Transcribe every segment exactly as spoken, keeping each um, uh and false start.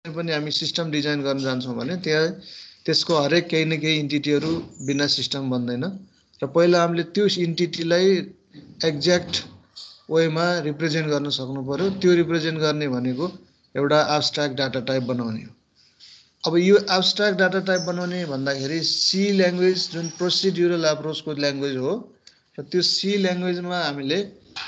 पनि हामी system design गर्न जान्छौँ भने त्यहाँ त्यसको हरेक केही न केही इन्टिटीहरू बिना सिस्टम बन्दैन र पहिला हामीले त्यो इन्टिटीलाई एक्ज्याक्ट वेमा रिप्रेजेन्ट गर्न सक्नु पर्यो। त्यो रिप्रेजेन्ट गर्ने भनेको एउटा एब्स्ट्र्याक्ट डाटा टाइप बनाउने हो। अब यो एब्स्ट्र्याक्ट डाटा टाइप बनाउने भन्दाखेरि सी ल्याङ्ग्वेज जुन प्रोसिड्युरल एप्रोचको ल्याङ्ग्वेज हो र त्यो सी ल्याङ्ग्वेजमा हामीले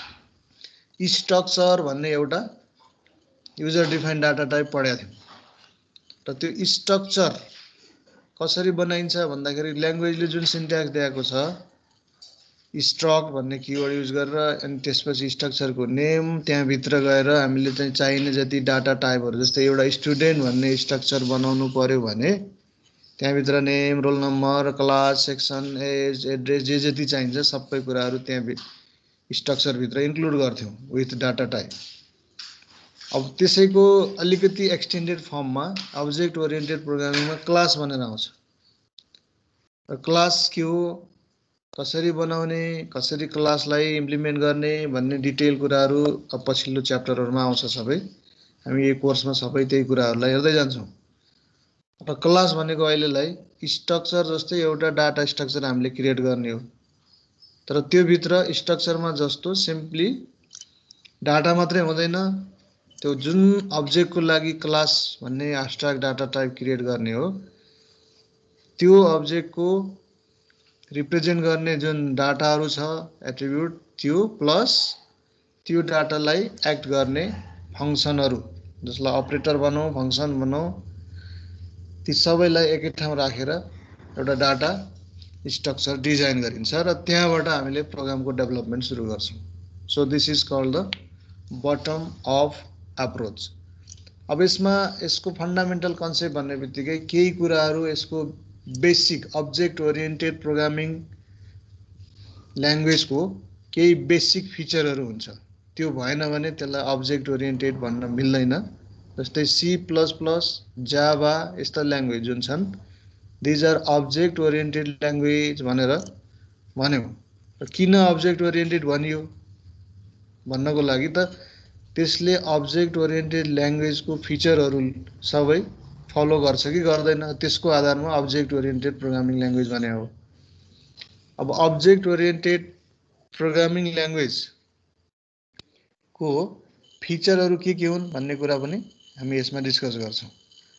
स्ट्रक्चर भन्ने एउटा युजर डिफाइन्ड डाटा टाइप पढेका थियौँ र त्यो स्ट्रक्चर कसरी बनाइन्छ भन्दाखेरि ल्याङ्ग्वेजले जुन सिन्ट्याक्स दिएको छ स्ट्रक भन्ने किवर्ड युज गरेर अनि त्यसपछि स्ट्रक्चरको नेम त्यहाँभित्र गएर हामीले चाहिँ चाहिने जति डाटा टाइपहरू जस्तै एउटा स्टुडेन्ट भन्ने स्ट्रक्चर बनाउनु पर्यो भने त्यहाँभित्र name roll number class section age address जे जति चाहिन्छ सबै कुराहरू त्यहाँ स्ट्रक्चरभित्र इन्क्लुड गर्थ्यौँ विथ डाटा टाइप। अब त्यसैको अलिकति एक्सटेन्डेड फर्ममा अब्जेक्ट ओरिएन्टेड प्रोग्रामिङमा क्लास भनेर आउँछ। क्लास के हो, कसरी बनाउने, कसरी क्लासलाई इम्प्लिमेन्ट गर्ने भन्ने डिटेल कुराहरू अब पछिल्लो च्याप्टरहरूमा आउँछ सबै। हामी यो कोर्समा सबै त्यही कुराहरूलाई हेर्दै जान्छौँ। अब क्लास भनेको अहिलेलाई स्ट्रक्चर जस्तै एउटा डाटा स्ट्रक्चर हामीले क्रिएट गर्ने हो, तर त्यो भित्र स्ट्रक्चरमा जस्तो सिम्पली डाटा मात्रै हुँदैन, त्यो जुन अब्जेक्टको लागि क्लास भन्ने एब्स्ट्र्याक्ट डाटा टाइप क्रिएट गर्ने हो त्यो अब्जेक्टको रिप्रेजेन्ट गर्ने जुन डाटाहरू छ एट्रिब्युट त्यो प्लस त्यो डाटालाई एक्ट गर्ने फङ्सनहरू जसलाई अपरेटर भनौँ फङ्सन भनौँ ती सबैलाई एकै ठाउँ राखेर एउटा डाटा स्ट्रक्चर डिजाइन गरिन्छ र त्यहाँबाट हामीले प्रोग्रामको डेभलपमेन्ट सुरु गर्छौँ। So this is called the bottom of approach. अब यसमा यसको फन्डामेन्टल कन्सेप्ट भन्ने बित्तिकै केही कुराहरू यसको बेसिक अब्जेक्ट ओरिएन्टेड प्रोग्रामिङ ल्याङ्ग्वेजको केही बेसिक फिचरहरू हुन्छ, त्यो भएन भने त्यसलाई अब्जेक्ट ओरिएन्टेड भन्न मिल्दैन। जस्तै सी प्लस प्लस जाभा यस्ता ल्याङ्ग्वेज जुन छन् these are object oriented language भनेर भन्यौँ। र किन अब्जेक्ट ओरिएन्टेड भनियो भन्नको लागि त त्यसले अब्जेक्ट ओरिएन्टेड ल्याङ्ग्वेजको फिचरहरू सबै फलो गर्छ कि गर्दैन त्यसको आधारमा अब्जेक्ट ओरिएन्टेड प्रोग्रामिङ ल्याङ्ग्वेज भने हो। अब अब्जेक्ट ओरिएन्टेड प्रोग्रामिङ ल्याङ्ग्वेज को फिचरहरू के के हुन् भन्ने कुरा पनि हामी यसमा डिस्कस गर्छौँ।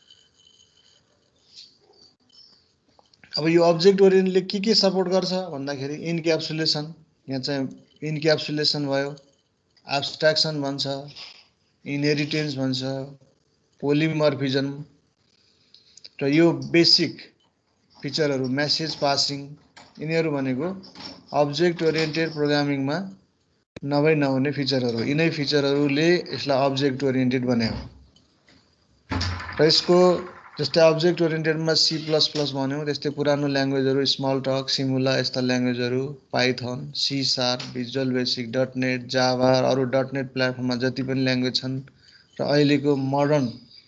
अब यो अब्जेक्ट ओरिएन्टेडले के के सपोर्ट गर्छ भन्दाखेरि इनक्याप्सुलेसन, यहाँ चाहिँ इनक्याप्सुलेसन भयो, एब्स्ट्र्याक्सन भन्छ, इनहेरिटेन्स भन्छ, पोलिमर्फिजम र यो बेसिक फिचरहरू मेसेज पासिङ यिनीहरू भनेको अब्जेक्ट ओरिएन्टेड प्रोग्रामिङमा नभई नहुने फिचरहरू। यिनै फिचरहरूले यसलाई अब्जेक्ट ओरिएन्टेड बनायो र यसको जस्तै अब्जेक्ट ओरिएन्टेडमा सी प्लस प्लस भन्यौँ त्यस्तै पुरानो ल्याङ्ग्वेजहरू स्मल टक सिमुला यस्ता ल्याङ्ग्वेजहरू Python C sharp Visual Basic dot net Java अरू डट नेट प्लेटफर्ममा जति पनि ल्याङ्ग्वेज छन् र अहिलेको मोडर्न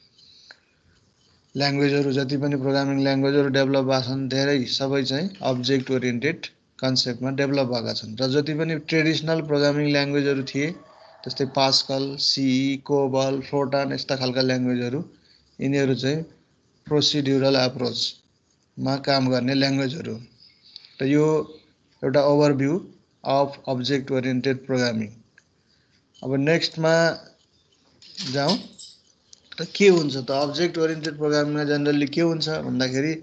ल्याङ्ग्वेजहरू जति पनि प्रोग्रामिङ ल्याङ्ग्वेजहरू डेभलप भएको छन् धेरै सबै चाहिँ अब्जेक्ट ओरिएन्टेड कन्सेप्टमा डेभलप भएका छन्। र जति पनि ट्रेडिसनल प्रोग्रामिङ ल्याङ्ग्वेजहरू थिए जस्तै पास्कल सी कोबल फ्लोटान यस्ता खालका ल्याङ्ग्वेजहरू यिनीहरू चाहिँ प्रोसिड्युरल एप्रोचमा काम गर्ने ल्याङ्ग्वेजहरू। र यो एउटा ओभरभ्यू अफ अब्जेक्ट ओरिएन्टेड प्रोग्रामिङ। अब नेक्स्टमा जाउँ त के हुन्छ त अब्जेक्ट ओरिएन्टेड प्रोग्रामिङमा जेनरली के हुन्छ भन्दाखेरि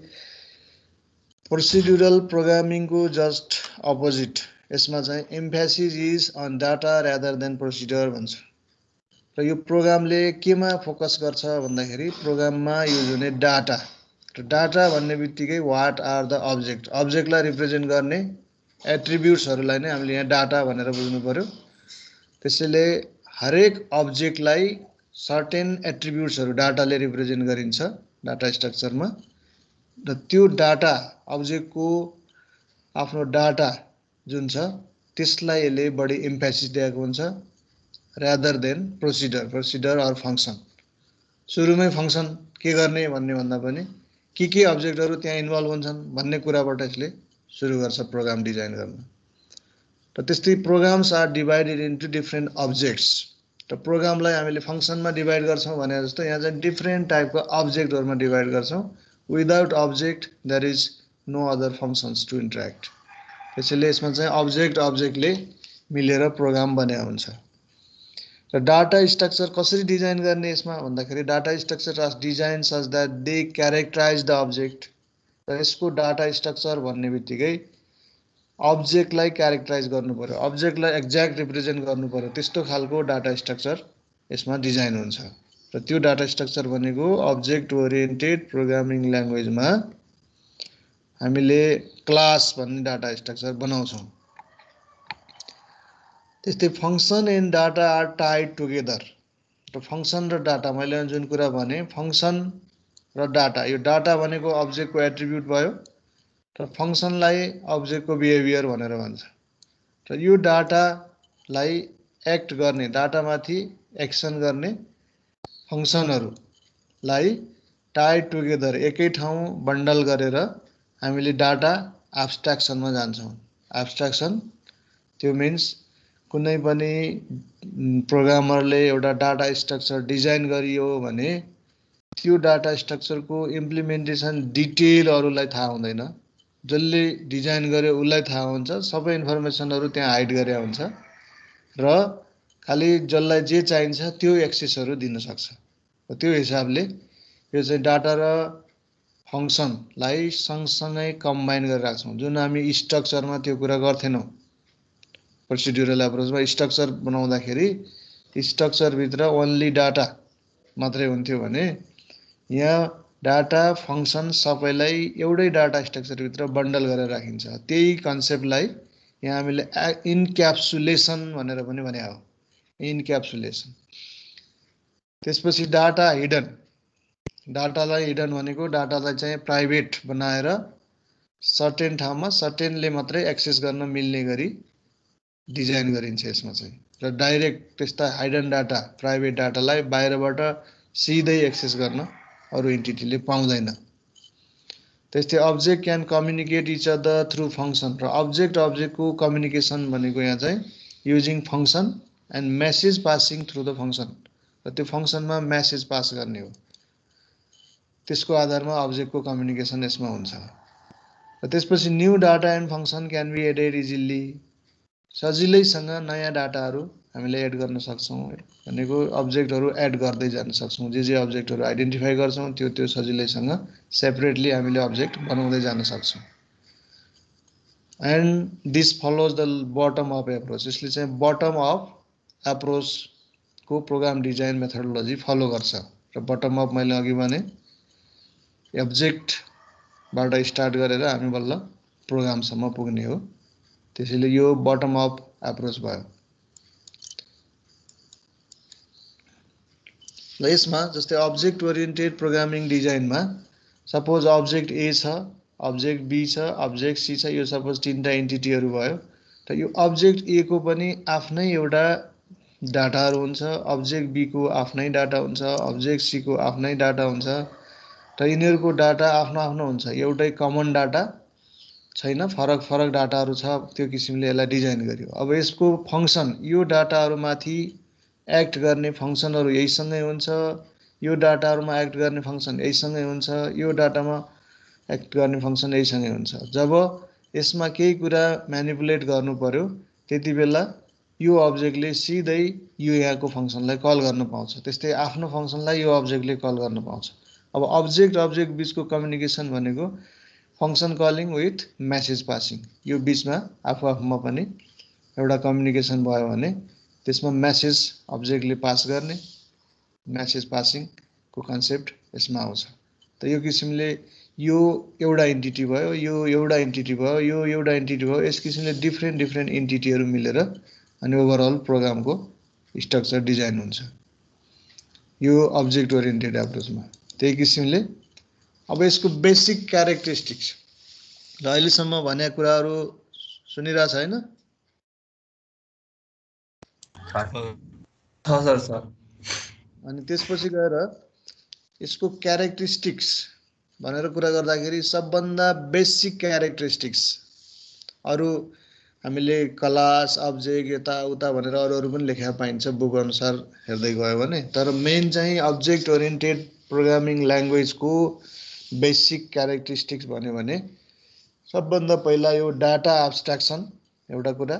प्रोसिड्युरल प्रोग्रामिङको जस्ट अपोजिट यसमा चाहिँ emphasis is on data rather than procedure भन्छ। र यो प्रोग्रामले केमा फोकस गर्छ भन्दाखेरि प्रोग्राममा युज हुने डाटा र डाटा भन्ने बित्तिकै वाट आर द अब्जेक्ट अब्जेक्टलाई रिप्रेजेन्ट गर्ने एट्रिब्युट्सहरूलाई नै हामीले यहाँ डाटा भनेर बुझ्नु पर्यो। त्यसैले हरेक अब्जेक्टलाई सर्टेन एट्रिब्युट्सहरू डाटाले रिप्रेजेन्ट गरिन्छ डाटा स्ट्रक्चरमा र त्यो डाटा अब्जेक्टको आफ्नो डाटा जुन छ त्यसलाई यसले बढी एम्फेसिस दिएको हुन्छ rather than procedure procedure or function. सुरुमै फङ्सन के गर्ने भन्ने भन्दा पनि के के अब्जेक्टहरू त्यहाँ इन्भल्भ हुन्छन् भन्ने कुराबाट यसले सुरु गर्छ प्रोग्राम डिजाइन गर्न। र त्यस्तै programs are divided into different objects र प्रोग्रामलाई हामीले फङ्सनमा डिभाइड गर्छौँ भने जस्तो यहाँ चाहिँ डिफ्रेन्ट टाइपको अब्जेक्टहरुमा डिभाइड गर्छौँ without object there is no other functions to interact त्यसैले यसमा चाहिँ अब्जेक्ट अब्जेक्टले मिलेर प्रोग्राम बनेको हुन्छ र डाटा स्ट्रक्चर कसरी डिजाइन गर्ने यसमा भन्दाखेरि data structure are design such that they characterize the object र यसको डाटा स्ट्रक्चर भन्ने बित्तिकै अब्जेक्टलाई क्यारेक्टराइज गर्नु पर्यो अब्जेक्टलाई एक्ज्याक्ट रिप्रेजेन्ट गर्नु पर्यो त्यस्तो खालको डाटा स्ट्रक्चर यसमा डिजाइन हुन्छ र त्यो डाटा स्ट्रक्चर भनेको अब्जेक्ट ओरिएन्टेड प्रोग्रामिङ ल्याङ्ग्वेजमा हामीले क्लास भन्ने डाटा स्ट्रक्चर बनाउँछौँ त्यस्तै function and data are tied together र फंक्शन र डाटा मैले जुन कुरा भने फंक्शन र डाटा यो डाटा भनेको अब्जेक्टको एट्रिब्युट भयो र फंक्शनलाई अब्जेक्टको बिहेभियर भनेर भन्छ र यो डाटालाई एक्ट गर्ने डाटामाथि एक्सन गर्ने फंक्शनहरुलाई टाइड टुगेदर एकै ठाउँ बन्डल गरेर हामीले डाटा एब्स्ट्र्याक्सनमा जान्छौं एब्स्ट्र्याक्सन त्यो मिन्स कुनै पनि प्रोग्रामरले एउटा डाटा स्ट्रक्चर डिजाइन गरियो भने त्यो डाटा स्ट्रक्चरको इम्प्लिमेन्टेसन डिटेलहरुलाई थाहा हुँदैन जसले डिजाइन गर्यो उलाई थाहा हुन्छ सबै इन्फर्मेसनहरु त्यहाँ हाइड गरे हुन्छ र खाली जसलाई जे चाहिन्छ त्यो एक्सेसहरु दिन सक्छ त्यो हिसाबले यो चाहिँ डाटा र फंक्शनलाई सँगसँगै कम्बाइन गरेर राख्छौं जुन हामी स्ट्रक्चरमा त्यो कुरा गर्थेनौं प्रोसिड्युरल एप्रोचमा स्ट्रक्चर बनाउँदाखेरि स्ट्रक्चर भित्र ओन्ली डाटा मात्रै हुन्थ्यो भने यहाँ डाटा फंक्शन सबैलाई एउटै डाटा स्ट्रक्चर भित्र बन्डल गरेर राखिन्छ त्यही कन्सेप्टलाई यहाँ हामीले इनक्याप्सुलेसन भनेर पनि भने हो इनक्याप्सुलेसन त्यसपछि डाटा हिडन डाटालाई हिडन भनेको डाटालाई चाहिँ प्राइभेट बनाएर सर्टेन ठाउँमा सर्टेनले मात्रै एक्सेस गर्न मिल्ने गरी डिजाइन गरिन्छ यसमा चाहिँ र डाइरेक्ट त्यस्ता हाइडन डाटा प्राइभेट डाटालाई बाहिरबाट सिधै एक्सेस गर्न अरु एन्टिटीले पाउँदैन त्यस्तै object can communicate each other through function र अब्जेक्ट अब्जेक्टको कम्युनिकेसन भनेको यहाँ चाहिँ using function and message passing through the function र त्यो फंक्शनमा मेसेज पास गर्ने हो त्यसको आधारमा अब्जेक्टको कम्युनिकेसन यसमा हुन्छ र त्यसपछि new data and function can be added easily सजिलैसँग नयाँ डाटाहरु हामीले एड गर्न सक्छौं भनेको अब्जेक्टहरु एड गर्दै जान सक्छौं जे जे अब्जेक्टहरु आइडेन्टिफाई गर्छौं त्यो त्यो सजिलैसँग सेपरेटली हामीले अब्जेक्ट बनाउँदै जान सक्छौं and this follows the bottom up approach यसले चाहिँ बटम अप एप्रोच को प्रोग्राम डिजाइन मेथोडोलोजी फलो गर्छ र बटम अप मैले अघि भने अब्जेक्ट बाट स्टार्ट गरेर हामी बल्ल प्रोग्राम सम्म पुग्ने हो त्यसैले यो बटम अप एप्रोच भयो र यसमा जस्तै अब्जेक्ट ओरिएन्टेड प्रोग्रामिङ डिजाइनमा सपोज अब्जेक्ट ए छ अब्जेक्ट बी छ अब्जेक्ट सी छ यो सपोज तीनटा एन्टिटीहरु भयो र यो अब्जेक्ट ए को पनि आफ्नै एउटा डाटाहरु हुन्छ अब्जेक्ट बी को आफ्नै डाटा हुन्छ अब्जेक्ट सी को आफ्नै डाटा हुन्छ र यिनीहरुको डाटा आफ्नो आफ्नो हुन्छ एउटै कमन डाटा छैन फरक फरक डाटाहरु छ त्यो किसिमले यसलाई डिजाइन गरियो अब यसको फंक्शन यो डाटाहरुमाथि एक्ट गर्ने फंक्शनहरु यहीसँगै हुन्छ यो डाटाहरुमा एक्ट गर्ने फंक्शन यहीसँगै हुन्छ यो डाटामा एक्ट गर्ने फंक्शन यहीसँगै हुन्छ जब यसमा केही कुरा म्यानिपुलेट गर्नु पर्यो त्यतिबेला यो अब्जेक्टले सिधै यो यहाँको फंक्शनलाई कल गर्न पाउँछ त्यस्तै आफ्नो फंक्शनलाई यो अब्जेक्टले कल गर्न पाउँछ अब अब्जेक्ट अब्जेक्ट बीचको कम्युनिकेसन भनेको function calling with message passing यो बीचमा आफू आफूमा पनि एउटा कम्युनिकेसन भयो भने त्यसमा मेसेज अब्जेक्टले पास गर्ने मेसेज पासिङ को कन्सेप्ट यसमा आउँछ त यो किसिमले यो एउटा एन्टिटी भयो यो एउटा एन्टिटी भयो यो एउटा एन्टिटी भयो यस किसिमले डिफ्रेन्ट डिफ्रेन्ट एन्टिटीहरु मिलेर अनि ओभरअल प्रोग्रामको स्ट्रक्चर डिजाइन हुन्छ यो अब्जेक्ट ओरिएन्टेड एप्रोचमा त्यही किसिमले अब यसको बेसिक क्यारेक्टरिस्टिक्स र अहिलेसम्म भनेका कुराहरु सुनिरा छैन छ सर सर अनि त्यसपछि गएर यसको क्यारेक्टरिस्टिक्स भनेर कुरा गर्दाखेरि सबभन्दा बेसिक क्यारेक्टरिस्टिक्स अरु हामीले क्लास अब्जेक्ट यता उता भनेर अरू अरू पनि लेखेर पाइन्छ बुक अनुसार हेर्दै गयो भने। तर मेन चाहिँ अब्जेक्ट ओरिएन्टेड प्रोग्रामिङ ल्याङ्ग्वेजको बेसिक क्यारेक्टरिस्टिक्स भन्यो भने सबभन्दा पहिला यो डाटा एब्स्ट्र्याक्सन एउटा कुरा,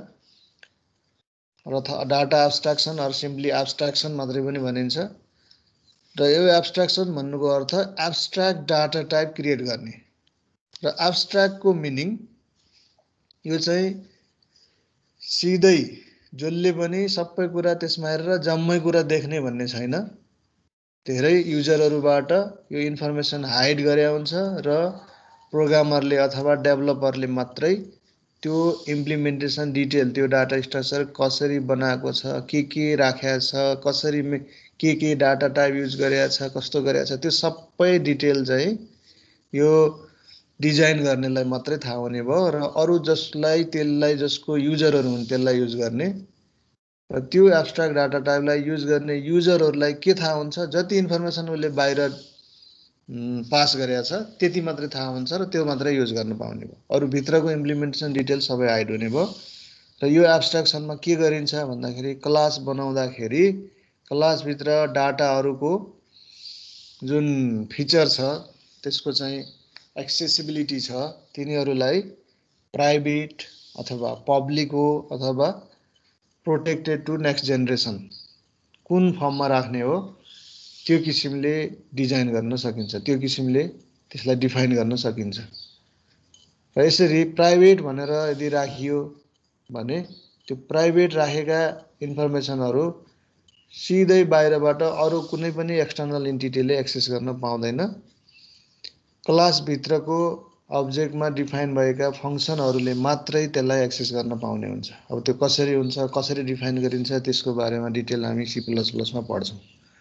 र data abstraction or simply abstraction मात्रै पनि भनिन्छ। र यो एब्स्ट्र्याक्सन भन्नुको अर्थ एब्स्ट्र्याक्ट डाटा टाइप क्रिएट गर्ने। र एब्स्ट्र्याक्टको मिनिङ यो चाहिँ सिधै जसले पनि सबै कुरा त्यसमा हेरेर जम्मै कुरा देख्ने भन्ने छैन। धेरै युजरहरूबाट यो इन्फर्मेसन हाइड गरे हुन्छ र प्रोग्रामरले अथवा डेभलपरले मात्रै त्यो इम्प्लिमेन्टेसन डिटेल, त्यो डाटा स्ट्रक्चर कसरी बनाएको छ, के के राखेको छ, कसरी के के डाटा टाइप युज गरेको छ, कस्तो गरेको छ, त्यो सबै डिटेल चाहिँ यो डिजाइन गर्नेलाई मात्रै थाहा हुने भयो। र अरू जसलाई त्यसलाई जसको युजरहरू हुन् त्यसलाई युज गर्ने, र त्यो एब्स्ट्र्याक्ट डाटा टाइपलाई युज गर्ने युजरहरूलाई के थाहा हुन्छ, जति इन्फर्मेसन उसले बाहिर पास गरेको छ त्यति मात्रै थाहा हुन्छ र त्यो मात्रै युज गर्न पाउने भयो। अरू भित्रको इम्प्लिमेन्टेसन डिटेल सबै हाइड हुने भयो। र यो एब्स्ट्र्याक्सनमा के गरिन्छ भन्दाखेरि क्लास बनाउँदाखेरि क्लासभित्र डाटाहरूको जुन फिचर छ त्यसको चाहिँ एक्सेसिबिलिटी छ, तिनीहरूलाई प्राइभेट अथवा पब्लिक हो अथवा प्रोटेक्टेड टु नेक्स्ट जेनेरेसन कुन फर्ममा राख्ने हो त्यो किसिमले डिजाइन गर्न सकिन्छ, त्यो किसिमले त्यसलाई डिफाइन गर्न सकिन्छ। र यसरी प्राइभेट भनेर यदि राखियो भने त्यो प्राइभेट राखेका इन्फर्मेसनहरू सिधै बाहिरबाट अरू कुनै पनि एक्सटर्नल इन्टिटीले एक्सेस गर्न पाउँदैन। क्लासभित्रको अब्जेक्टमा डिफाइन भएका फङ्सनहरूले मात्रै त्यसलाई एक्सेस गर्न पाउने हुन्छ। अब त्यो कसरी हुन्छ, कसरी डिफाइन गरिन्छ त्यसको बारेमा डिटेल हामी सी प्लस प्लसमा पढ्छौँ।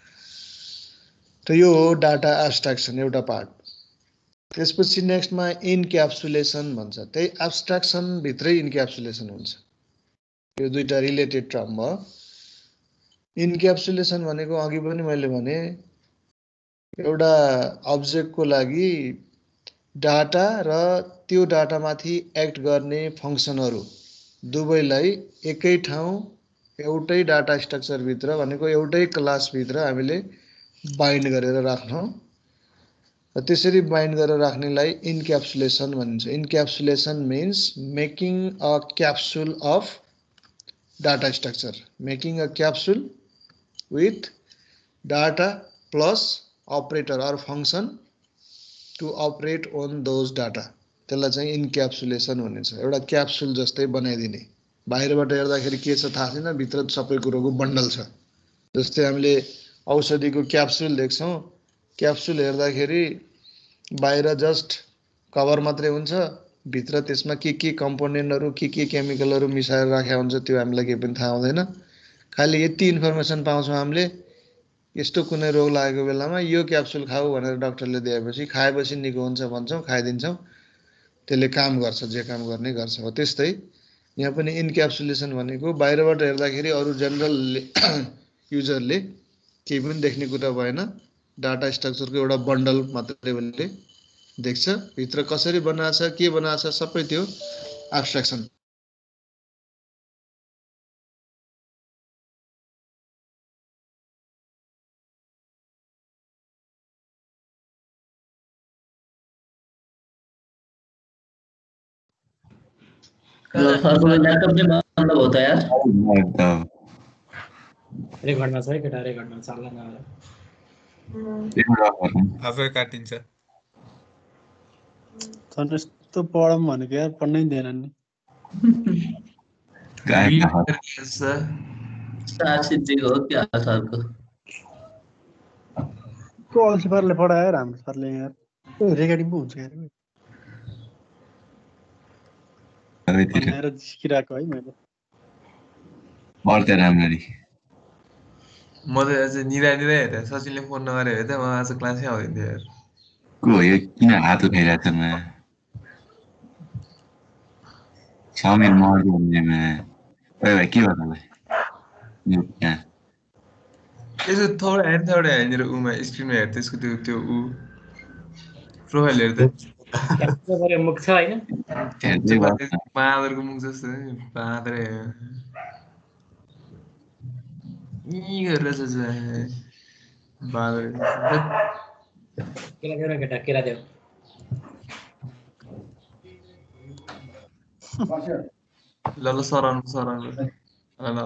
त यो हो डाटा एब्स्ट्र्याक्सन एउटा पार्ट। त्यसपछि नेक्स्टमा इनक्याप्सुलेसन भन्छ। त्यही एब्स्ट्र्याक्सनभित्रै इनक्याप्सुलेसन हुन्छ। यो दुईवटा रिलेटेड टर्म भयो। इनक्याप्सुलेसन भनेको अघि पनि मैले भने एउटा अब्जेक्टको लागि डाटा र त्यो डाटामाथि एक्ट गर्ने फङ्सनहरू दुवैलाई एकै ठाउँ एउटै डाटा स्ट्रक्चरभित्र भनेको एउटै क्लासभित्र हामीले बाइन्ड गरेर राख्छौँ। र त्यसरी बाइन्ड गरेर राख्नेलाई इनक्याप्सुलेसन भनिन्छ। Encapsulation means making a capsule of data structure, making a capsule with data plus operator or function to operate on those data, त्यसलाई चाहिँ इनक्याप्सुलेसन भनिन्छ। एउटा क्याप्सुल जस्तै बनाइदिने, बाहिरबाट हेर्दाखेरि के छ थाहा छैन, भित्र सबै कुरोको बन्डल छ। जस्तै हामीले औषधिको क्याप्सुल देख्छौँ, क्याप्सुल हेर्दाखेरि बाहिर जस्ट कभर मात्रै हुन्छ, भित्र त्यसमा के के कम्पोनेन्टहरू के के केमिकलहरू मिसाएर राखेको हुन्छ त्यो हामीलाई केही पनि थाहा हुँदैन। खालि यति इन्फर्मेसन पाउँछौँ हामीले, यस्तो कुनै रोग लागेको बेलामा यो क्याप्सुल खाऊ भनेर डाक्टरले दिएपछि खाएपछि निको हुन्छ भन्छौँ, खाइदिन्छौँ, त्यसले काम गर्छ, जे काम गर्ने गर्छ। हो त्यस्तै यहाँ पनि इनक्याप्सुलेसन भनेको बाहिरबाट हेर्दाखेरि अरू जेनरल युजरले केही पनि देख्ने कुरा भएन, डाटा स्ट्रक्चरको एउटा बन्डल मात्रै उसले देख्छ, भित्र कसरी बनाएको छ, के बनाएको छ, सबै त्यो एब्स्ट्र्याक्सन। ल्यापटप चाहिँ बन्द भयो त यार। रेकर्डमा छ है केटा, रेकर्डमा चाल्ला नआएर आफै काटिन्छ। झन् यस्तो पढौँ भनेको यार पढ्नै दिएन नि। सासिजीको हो क्या सरको को अल्छी पारले पढायो यार हाम्रो सरले यार। रेकर्डिङ पो हुन्छ यार भनेर सिकिरहेको है मैले। पढ्थेँ राम्ररी। म त आज निरा निरा हेरेँ, सचिनले फोन नगरेर हेर्दा म आज क्लासै आउँदैन थियो यार। को हो यो किन हात उठाइरहेको छ म? समीर मर्यो भन्नेमा ओइ भाइ के भयो तपाईँ? यसो थोडा हेर्ने थोडा हेर्ने उमा स्क्रिनमा हेर्दा त्यसको त्यो त्यो ऊ प्रोफाइल हेर्दा क्याप्चर गरे मुख छ हैन हेर्दै बस्छ बाँदरको मुख जस्तो नि बाँदरै यी गरेर छ बाँदर केरा देऊ न केटा केरा देऊ ल ल सराउनु सराउनु ल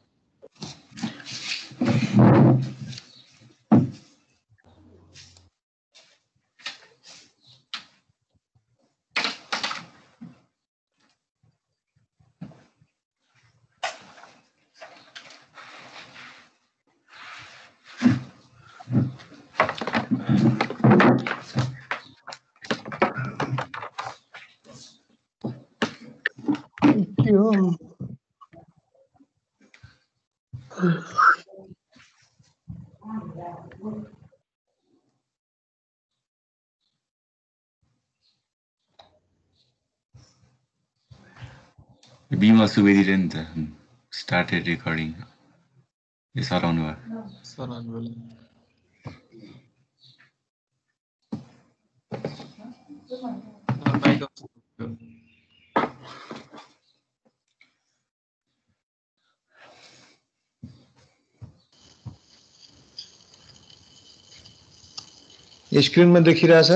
के हो बिमल सुवेदीले नि त स्टार्टेड रेकर्डिङ यो सराउनु भयो सराउनु बेला माइक स्क्रिनमा देखिरहेछ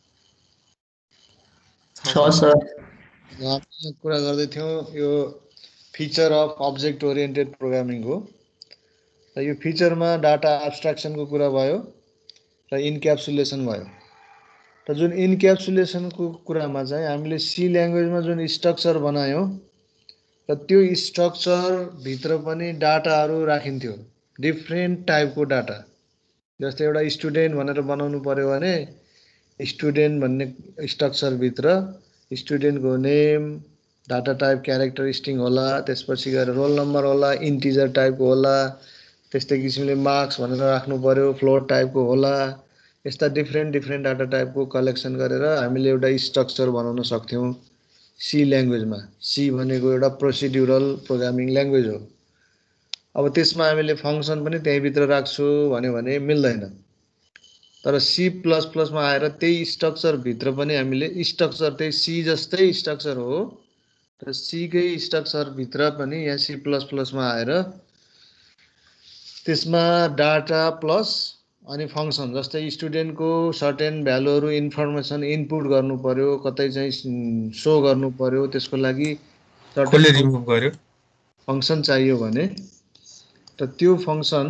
छ सर हामी कुरा गर्दै थियौँ यो feature of object oriented programming हो र यो फिचरमा डाटा एब्स्ट्र्याक्सनको कुरा भयो र इन्क्याप्सुलेसन भयो र जुन इन्क्याप्सुलेसनको कुरामा चाहिँ हामीले सी ल्याङ्ग्वेजमा जुन स्ट्रक्चर बनायौँ र त्यो स्ट्रक्चरभित्र पनि डाटाहरू राखिन्थ्यो डिफ्रेन्ट टाइपको डाटा जस्तै एउटा स्टुडेन्ट भनेर बनाउनु पर्यो भने स्टुडेन्ट भन्ने स्ट्रक्चरभित्र स्टुडेन्टको name data type character string होला त्यसपछि गएर रोल नम्बर होला इन्टिजर टाइपको होला त्यस्तै किसिमले मार्क्स भनेर राख्नु पर्यो फ्लोट टाइपको होला यस्ता डिफ्रेन्ट डिफ्रेन्ट डाटा टाइपको कलेक्सन गरेर हामीले एउटा स्ट्रक्चर बनाउन सक्थ्यौँ सी ल्याङ्ग्वेजमा सी भनेको एउटा प्रोसिड्युरल प्रोग्रामिङ ल्याङ्ग्वेज हो अब त्यसमा हामीले फङ्सन पनि त्यहीँभित्र राख्छु भन्यो भने मिल्दैन तर सी प्लस प्लसमा आएर त्यही स्ट्रक्चरभित्र पनि हामीले स्ट्रक्चर त्यही सी जस्तै स्ट्रक्चर हो र सीकै स्ट्रक्चरभित्र पनि यहाँ सी प्लस प्लसमा आएर त्यसमा डाटा प्लस अनि फङ्सन जस्तै स्टुडेन्टको सर्टेन भ्यालुहरू इन्फर्मेसन इनपुट गर्नु पर्यो कतै चाहिँ सो गर्नु पर्यो त्यसको लागि कसले रिमुभ गर्यो फङ्सन चाहियो भने र त्यो फङ्सन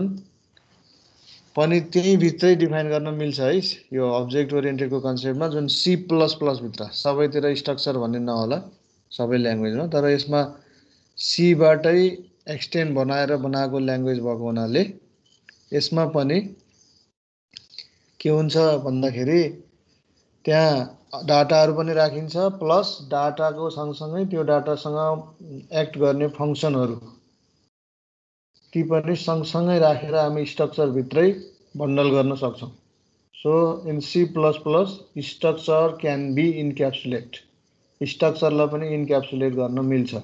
पनि त्यही भित्रै डिफाइन गर्न मिल्छ है यो अब्जेक्ट ओरिएन्टेडको कन्सेप्टमा जुन सी प्लस प्लसभित्र सबैतिर स्ट्रक्चर भन्ने नहोला सबै ल्याङ्ग्वेजमा तर यसमा सीबाटै एक्सटेन्ड बनाएर बनाएको ल्याङ्ग्वेज भएको हुनाले यसमा पनि के हुन्छ भन्दाखेरि त्यहाँ डाटाहरू पनि राखिन्छ प्लस डाटाको सँगसँगै त्यो डाटासँग एक्ट गर्ने फङ्सनहरू ती पनि सँगसँगै राखेर हामी स्ट्रक्चरभित्रै बन्डल गर्न सक्छौँ so in C plus plus structure can be encapsulate स्ट्रक्चरलाई पनि इन्क्याप्सुलेट गर्न मिल्छ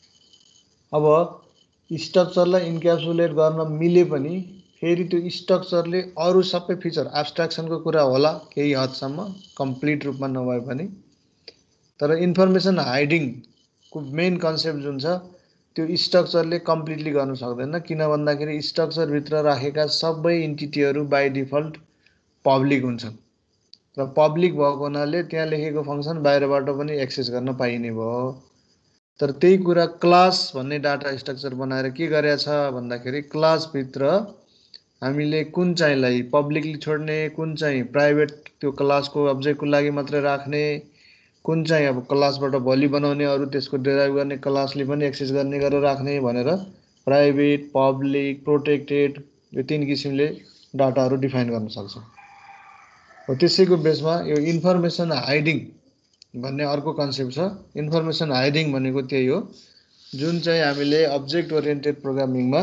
अब स्ट्रक्चरलाई इन्क्याप्सुलेट गर्न मिले पनि फेरि त्यो स्ट्रक्चरले अरू सबै फिचर एब्स्ट्र्याक्सनको कुरा होला केही हदसम्म कम्प्लिट रूपमा नभए पनि तर इन्फर्मेसन हाइडिङको मेन कन्सेप्ट जुन छ त्यो स्ट्रक्चरले कम्प्लिटली गर्न सक्दैन किन भन्दाखेरि स्ट्रक्चरभित्र राखेका सबै इन्टिटीहरू बाई डिफल्ट पब्लिक हुन्छन् र पब्लिक भएको हुनाले त्यहाँ लेखेको फङ्सन बाहिरबाट पनि एक्सेस गर्न पाइने भयो तर त्यही कुरा क्लास भन्ने डाटा स्ट्रक्चर बनाएर के गरेछ भन्दाखेरि क्लासभित्र हामीले कुन चाहिँलाई पब्लिकली छोड्ने कुन चाहिँ प्राइभेट त्यो क्लासको अब्जेक्टको लागि मात्रै राख्ने कुन चाहिँ अब क्लासबाट भोलि बनाउने अरू त्यसको डेराइभ गर्ने क्लासले पनि एक्सेस गर्ने गरेर राख्ने भनेर प्राइभेट पब्लिक प्रोटेक्टेड यो तीन किसिमले डाटाहरू डिफाइन गर्न सक्छ हो त्यसैको बेसमा यो इन्फर्मेसन हाइडिङ भन्ने अर्को कन्सेप्ट छ इन्फर्मेसन हाइडिङ भनेको त्यही हो जुन चाहिँ हामीले अब्जेक्ट ओरिएन्टेड प्रोग्रामिङमा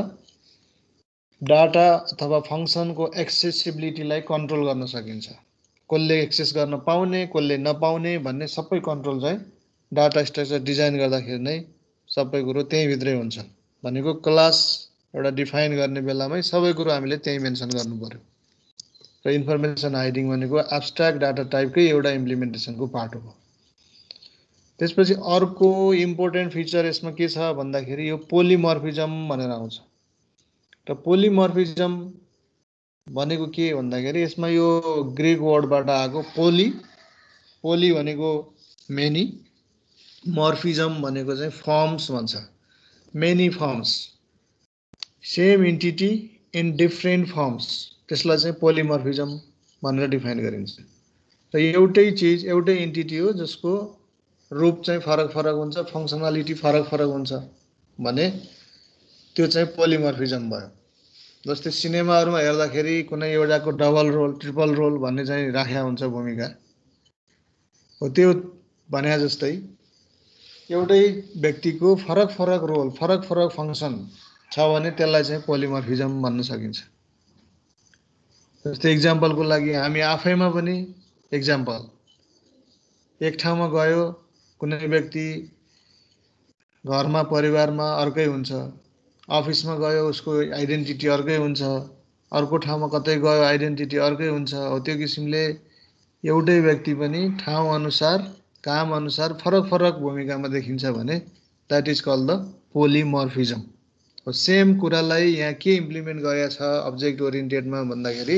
डाटा अथवा फङ्सनको एक्सेसिबिलिटीलाई कन्ट्रोल गर्न सकिन्छ कसले एक्सेस गर्न पाउने कसले नपाउने भन्ने सबै कन्ट्रोल चाहिँ डाटा स्ट्रक्चर डिजाइन गर्दाखेरि नै सबै कुरो त्यहीँभित्रै हुन्छ भनेको क्लास एउटा डिफाइन गर्ने बेलामै सबै कुरो हामीले त्यहीँ मेन्सन गर्नु पर्यो र इन्फर्मेसन हाइडिङ भनेको एब्स्ट्र्याक्ट डाटा टाइपकै एउटा इम्प्लिमेन्टेसनको पार्ट हो। त्यसपछि अर्को इम्पोर्टेन्ट फिचर यसमा के छ भन्दाखेरि यो पोलिमर्फिजम भनेर आउँछ। र पोलिमर्फिजम भनेको के भन्दाखेरि यसमा यो ग्रीक वर्डबाट आएको पोली, पोली भनेको मेनी, मर्फिजम भनेको चाहिँ फर्म्स भन्छ, many forms, same entity in different forms, त्यसलाई चाहिँ पोलिमर्फिजम भनेर डिफाइन गरिन्छ। र एउटै चिज एउटै इन्टिटी हो जसको रूप चाहिँ फरक फरक हुन्छ, फङ्सनालिटी फरक फरक हुन्छ भने त्यो चाहिँ पोलिमर्फिजम भयो। जस्तै सिनेमाहरूमा हेर्दाखेरि कुनै एउटाको डबल रोल ट्रिपल रोल भन्ने चाहिँ राखेको हुन्छ भूमिका हो, त्यो भने जस्तै एउटै व्यक्तिको फरक फरक रोल फरक फरक फङ्सन छ भने त्यसलाई चाहिँ पोलिमर्फिजम भन्न सकिन्छ। जस्तै इक्जाम्पलको लागि हामी आफैमा पनि इक्जाम्पल, एक ठाउँमा गयो कुनै व्यक्ति घरमा परिवारमा अर्कै हुन्छ, अफिसमा गयो उसको आइडेन्टिटी अर्कै हुन्छ, अर्को ठाउँमा कतै गयो आइडेन्टिटी अर्कै हुन्छ। हो त्यो किसिमले एउटै व्यक्ति पनि ठाउँ अनुसार काम अनुसार फरक फरक भूमिकामा देखिन्छ भने that is called the polymorphism. हो सेम कुरालाई यहाँ के इम्प्लिमेन्ट गरेको छ अब्जेक्ट ओरिएन्टेडमा भन्दाखेरि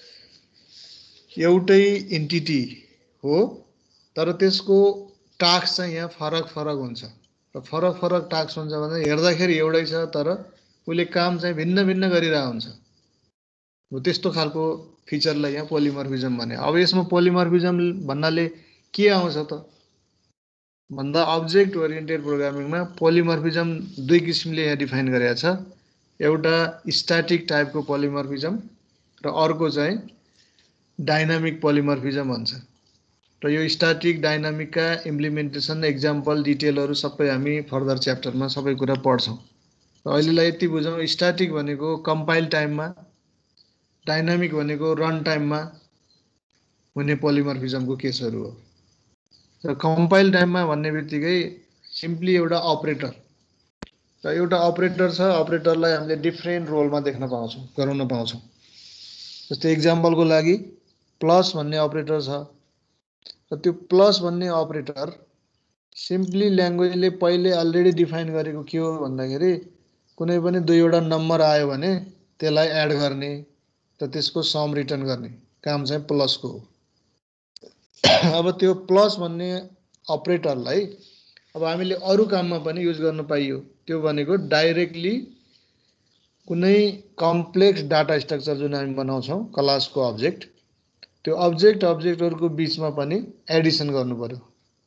एउटै इन्टिटी हो तर त्यसको टास्क चाहिँ यहाँ फरक फरक हुन्छ। र फरक फरक टास्क हुन्छ भने हेर्दाखेरि एउटै छ तर उसले काम चाहिँ भिन्न भिन्न गरिरहेको हुन्छ। हो त्यस्तो खालको फिचरलाई यहाँ पोलिमर्फिजम भने। अब यसमा पोलिमर्फिजम भन्नाले के आउँछ त भन्दा अब्जेक्ट ओरिएन्टेड प्रोग्रामिङमा पोलिमर्फिजम दुई किसिमले यहाँ डिफाइन गरेको छ। एउटा स्ट्याटिक टाइपको पोलिमर्फिजम र अर्को चाहिँ डाइनामिक पोलिमर्फिजम भन्छ। र यो स्ट्याटिक डाइनामिकका इम्प्लिमेन्टेसन एक्जाम्पल डिटेलहरू सबै हामी फर्दर च्याप्टरमा सबै कुरा पढ्छौँ। र अहिलेलाई यति बुझौँ, स्ट्याटिक भनेको कम्पाइल टाइममा, डाइनामिक भनेको रन टाइममा हुने पोलिमर्फिजमको केसहरू हो। र कम्पाइल टाइममा भन्ने बित्तिकै सिम्पली एउटा अपरेटर र एउटा अपरेटर छ, अपरेटरलाई हामीले डिफ्रेन्ट रोलमा देख्न पाउँछौँ, गराउन पाउँछौँ। जस्तै इक्जाम्पलको लागि प्लस भन्ने अपरेटर छ र त्यो प्लस भन्ने अपरेटर सिम्पली ल्याङ्ग्वेजले पहिले अलरेडी डिफाइन गरेको के हो भन्दाखेरि कुनै पनि दुईवटा नम्बर आयो भने त्यसलाई एड गर्ने र त्यसको सम रिटर्न गर्ने काम चाहिँ प्लसको हो। अब त्यो प्लस भन्ने अपरेटरलाई अब हामीले अरू काममा पनि युज गर्न पाइयो। त्यो भनेको डाइरेक्टली कुनै कम्प्लेक्स डाटा स्ट्रक्चर जुन हामी बनाउँछौँ क्लासको अब्जेक्ट, त्यो अब्जेक्ट अब्जेक्टहरूको बिचमा पनि एडिसन गर्नु पर्यो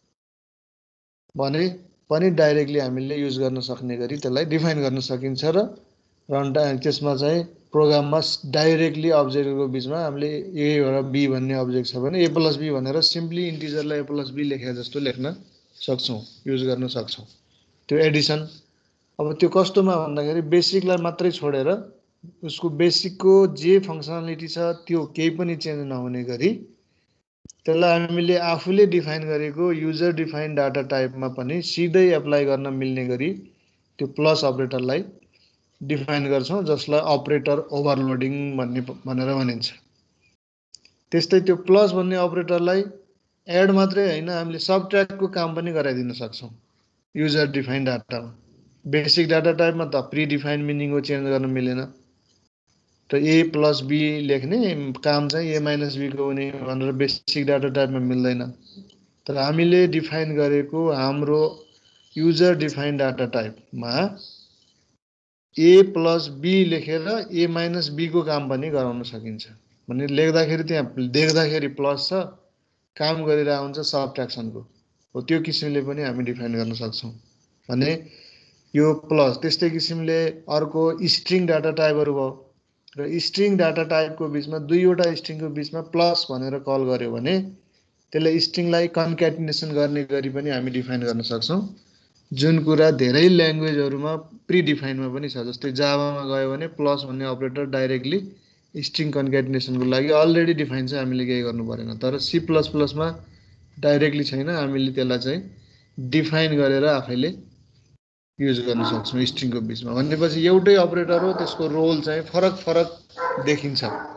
भने पनि डाइरेक्टली हामीले युज गर्न सक्ने गरी त्यसलाई डिफाइन गर्न सकिन्छ। र रन टाइम त्यसमा चाहिँ प्रोग्राममा डाइरेक्टली अब्जेक्टको बिचमा हामीले ए र बी भन्ने अब्जेक्ट छ भने ए प्लस बी भनेर सिम्पली इन्टिजरलाई ए प्लस बी लेखे जस्तो लेख्न सक्छौँ, युज गर्न सक्छौँ त्यो एडिसन। अब त्यो कस्तोमा भन्दाखेरि बेसिकलाई मात्रै छोडेर उसको बेसिकको जे फङ्सनालिटी छ त्यो केही पनि चेन्ज नहुने गरी त्यसलाई हामीले आफूले डिफाइन गरेको युजर डिफाइन डाटा टाइपमा पनि सिधै एप्लाई गर्न मिल्ने गरी त्यो प्लस अपरेटरलाई डिफाइन गर्छौँ, जसलाई अपरेटर ओभरलोडिङ भन्ने भनेर भनिन्छ। त्यस्तै त्यो प्लस भन्ने अपरेटरलाई एड मात्रै होइन, हामीले सबट्र्याक्टको काम पनि गराइदिन सक्छौँ युजर डिफाइन डाटामा। बेसिक डाटा टाइपमा त प्री डिफाइन मिनिङ हो, चेन्ज गर्न मिलेन। र ए प्लस बी लेख्ने काम चाहिँ ए माइनस बीको हुने भनेर बेसिक डाटा टाइपमा मिल्दैन। तर हामीले डिफाइन गरेको हाम्रो युजर डिफाइन डाटा टाइपमा ए प्लस बी लेखेर ए माइनस बीको काम पनि गराउन सकिन्छ। भने लेख्दाखेरि त्यहाँ देख्दाखेरि प्लस छ, काम गरिरहेको हुन्छ सबट्र्याक्सनको हो, त्यो किसिमले पनि हामी डिफाइन गर्न सक्छौँ भने यो प्लस। त्यस्तै किसिमले अर्को स्ट्रिङ डाटा टाइपहरू भयो र स्ट्रिङ डाटा टाइपको बिचमा दुईवटा स्ट्रिङको बिचमा प्लस भनेर कल गर्यो भने त्यसले स्ट्रिङलाई कन्क्याटिनेसन गर्ने गरी पनि हामी डिफाइन गर्न सक्छौँ, जुन कुरा धेरै ल्याङ्ग्वेजहरूमा प्री डिफाइनमा पनि छ। जस्तै जाभामा गयो भने प्लस भन्ने अपरेटर डाइरेक्टली स्ट्रिङ कन्क्याटिनेसनको लागि अलरेडी डिफाइन छ, हामीले केही गर्नु परेन। तर सी प्लस प्लसमा डाइरेक्टली छैन, हामीले त्यसलाई चाहिँ डिफाइन गरेर आफैले युज गर्न सक्छौँ स्ट्रिङको बिचमा। भनेपछि एउटै अपरेटर हो, त्यसको रोल चाहिँ फरक फरक देखिन्छ।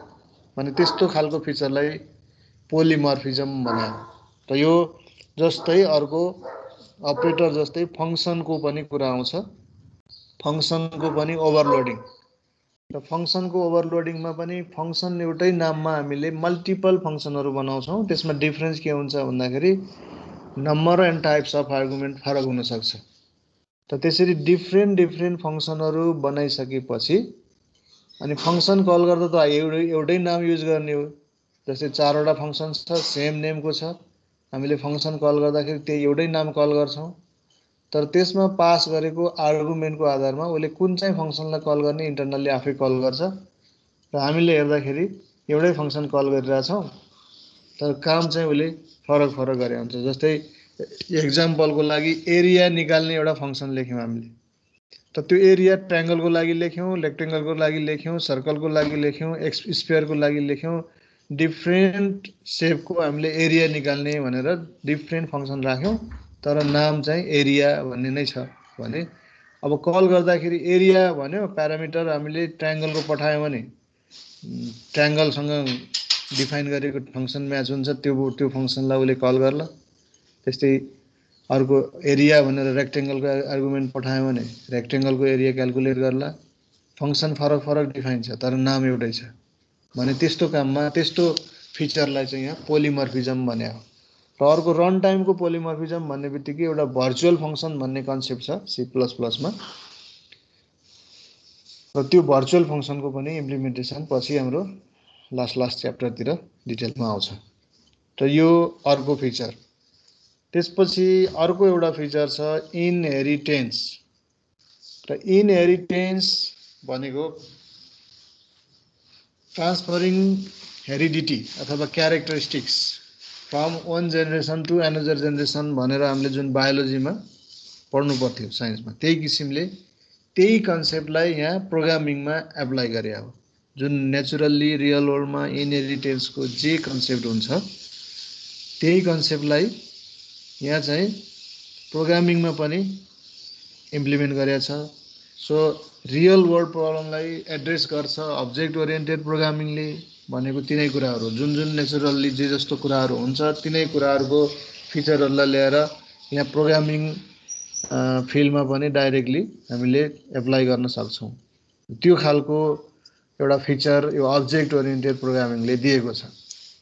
भने त्यस्तो खालको फिचरलाई पोलिमर्फिजम भने र यो जस्तै अर्को अपरेटर जस्तै फङ्सनको पनि कुरा आउँछ फङ्सनको पनि ओभरलोडिङ र फङ्सनको ओभरलोडिङमा पनि फङ्सन एउटै नाममा हामीले मल्टिपल फङ्सनहरू बनाउँछौँ त्यसमा डिफरेन्स के हुन्छ भन्दाखेरि number and types of argument फरक हुन सक्छ त त्यसरी डिफरेन्ट डिफरेन्ट फङ्सनहरू बनाइसकेपछि अनि फङ्सन कल गर्दा त एउटै एउटै नाम युज गर्ने हो जस्तै चारवटा फङ्सन छ सेम नेमको छ हामीले फङ्सन कल गर्दाखेरि त्यही एउटै नाम कल गर्छौँ तर त्यसमा पास गरेको आर्गुमेन्टको आधारमा उसले कुन चाहिँ फङ्सनलाई कल गर्ने इन्टरनल्ली आफै कल गर्छ र हामीले हेर्दाखेरि एउटै फङ्सन कल गरिरहेछौँ तर काम चाहिँ उसले फरक फरक गरे हुन्छ जस्तै एक्जाम्पलको लागि एरिया निकाल्ने एउटा फङ्सन लेख्यौँ हामीले त त्यो एरिया ट्रायङ्गलको लागि लेख्यौँ रेक्टेङ्गलको लागि लेख्यौँ सर्कलको लागि लेख्यौँ एक्स स्क्वायरको लागि लेख्यौँ डिफ्रेन्ट सेपको हामीले एरिया निकाल्ने भनेर डिफ्रेन्ट फङ्सन राख्यौँ तर नाम चाहिँ एरिया भन्ने नै छ भने अब कल गर्दाखेरि एरिया भन्यो प्यारामिटर हामीले ट्रायङ्गलको पठायौँ भने ट्रायङ्गलसँग डिफाइन गरेको फङ्सन म्याच हुन्छ त्यो त्यो फङ्सनलाई उसले कल गर्ला त्यस्तै अर्को एरिया भनेर रेक्टेङ्गलको आर्गुमेन्ट पठायौँ भने रेक्टेङ्गलको एरिया क्याल्कुलेट गर्ला फङ्सन फरक फरक डिफाइन छ तर नाम एउटै छ भने त्यस्तो काममा त्यस्तो फिचरलाई चाहिँ यहाँ पोलिमर्फिजम भने हो र अर्को रन टाइमको पोलिमर्फिजम भन्ने बित्तिकै एउटा भर्चुअल फङ्सन भन्ने कन्सेप्ट छ सी प्लस प्लसमा र त्यो भर्चुअल फङ्सनको पनि इम्प्लिमेन्टेसन पछि हाम्रो लास्ट लास्ट च्याप्टरतिर डिटेलमा आउँछ र यो अर्को फिचर त्यसपछि अर्को एउटा फिचर छ इनहेरिटेन्स र इनहेरिटेन्स भनेको ट्रान्सफरिङ हेरिडिटी अथवा characteristics from one generation to another generation भनेर हामीले जुन बायोलोजीमा पढ्नु पर्थ्यो साइन्समा त्यही किसिमले त्यही कन्सेप्टलाई यहाँ प्रोग्रामिङमा एप्लाई गरे हो जुन नेचुरल्ली रियल वर्ल्डमा इनहेरिटेन्सको जे कन्सेप्ट हुन्छ त्यही कन्सेप्टलाई यहाँ चाहिँ प्रोग्रामिङमा पनि इम्प्लिमेन्ट गरेको छ सो रियल वर्ल्ड प्रब्लमलाई एड्रेस गर्छ अब्जेक्ट ओरिएन्टेड प्रोग्रामिङले भनेको तिनै कुराहरू जुन जुन नेचुरल्ली जे जस्तो कुराहरू हुन्छ तिनै कुराहरूको फिचरहरूलाई ल्याएर यहाँ प्रोग्रामिङ फिल्डमा पनि डाइरेक्टली हामीले एप्लाई गर्न सक्छौँ त्यो खालको एउटा फिचर यो अब्जेक्ट ओरिएन्टेड प्रोग्रामिङले दिएको छ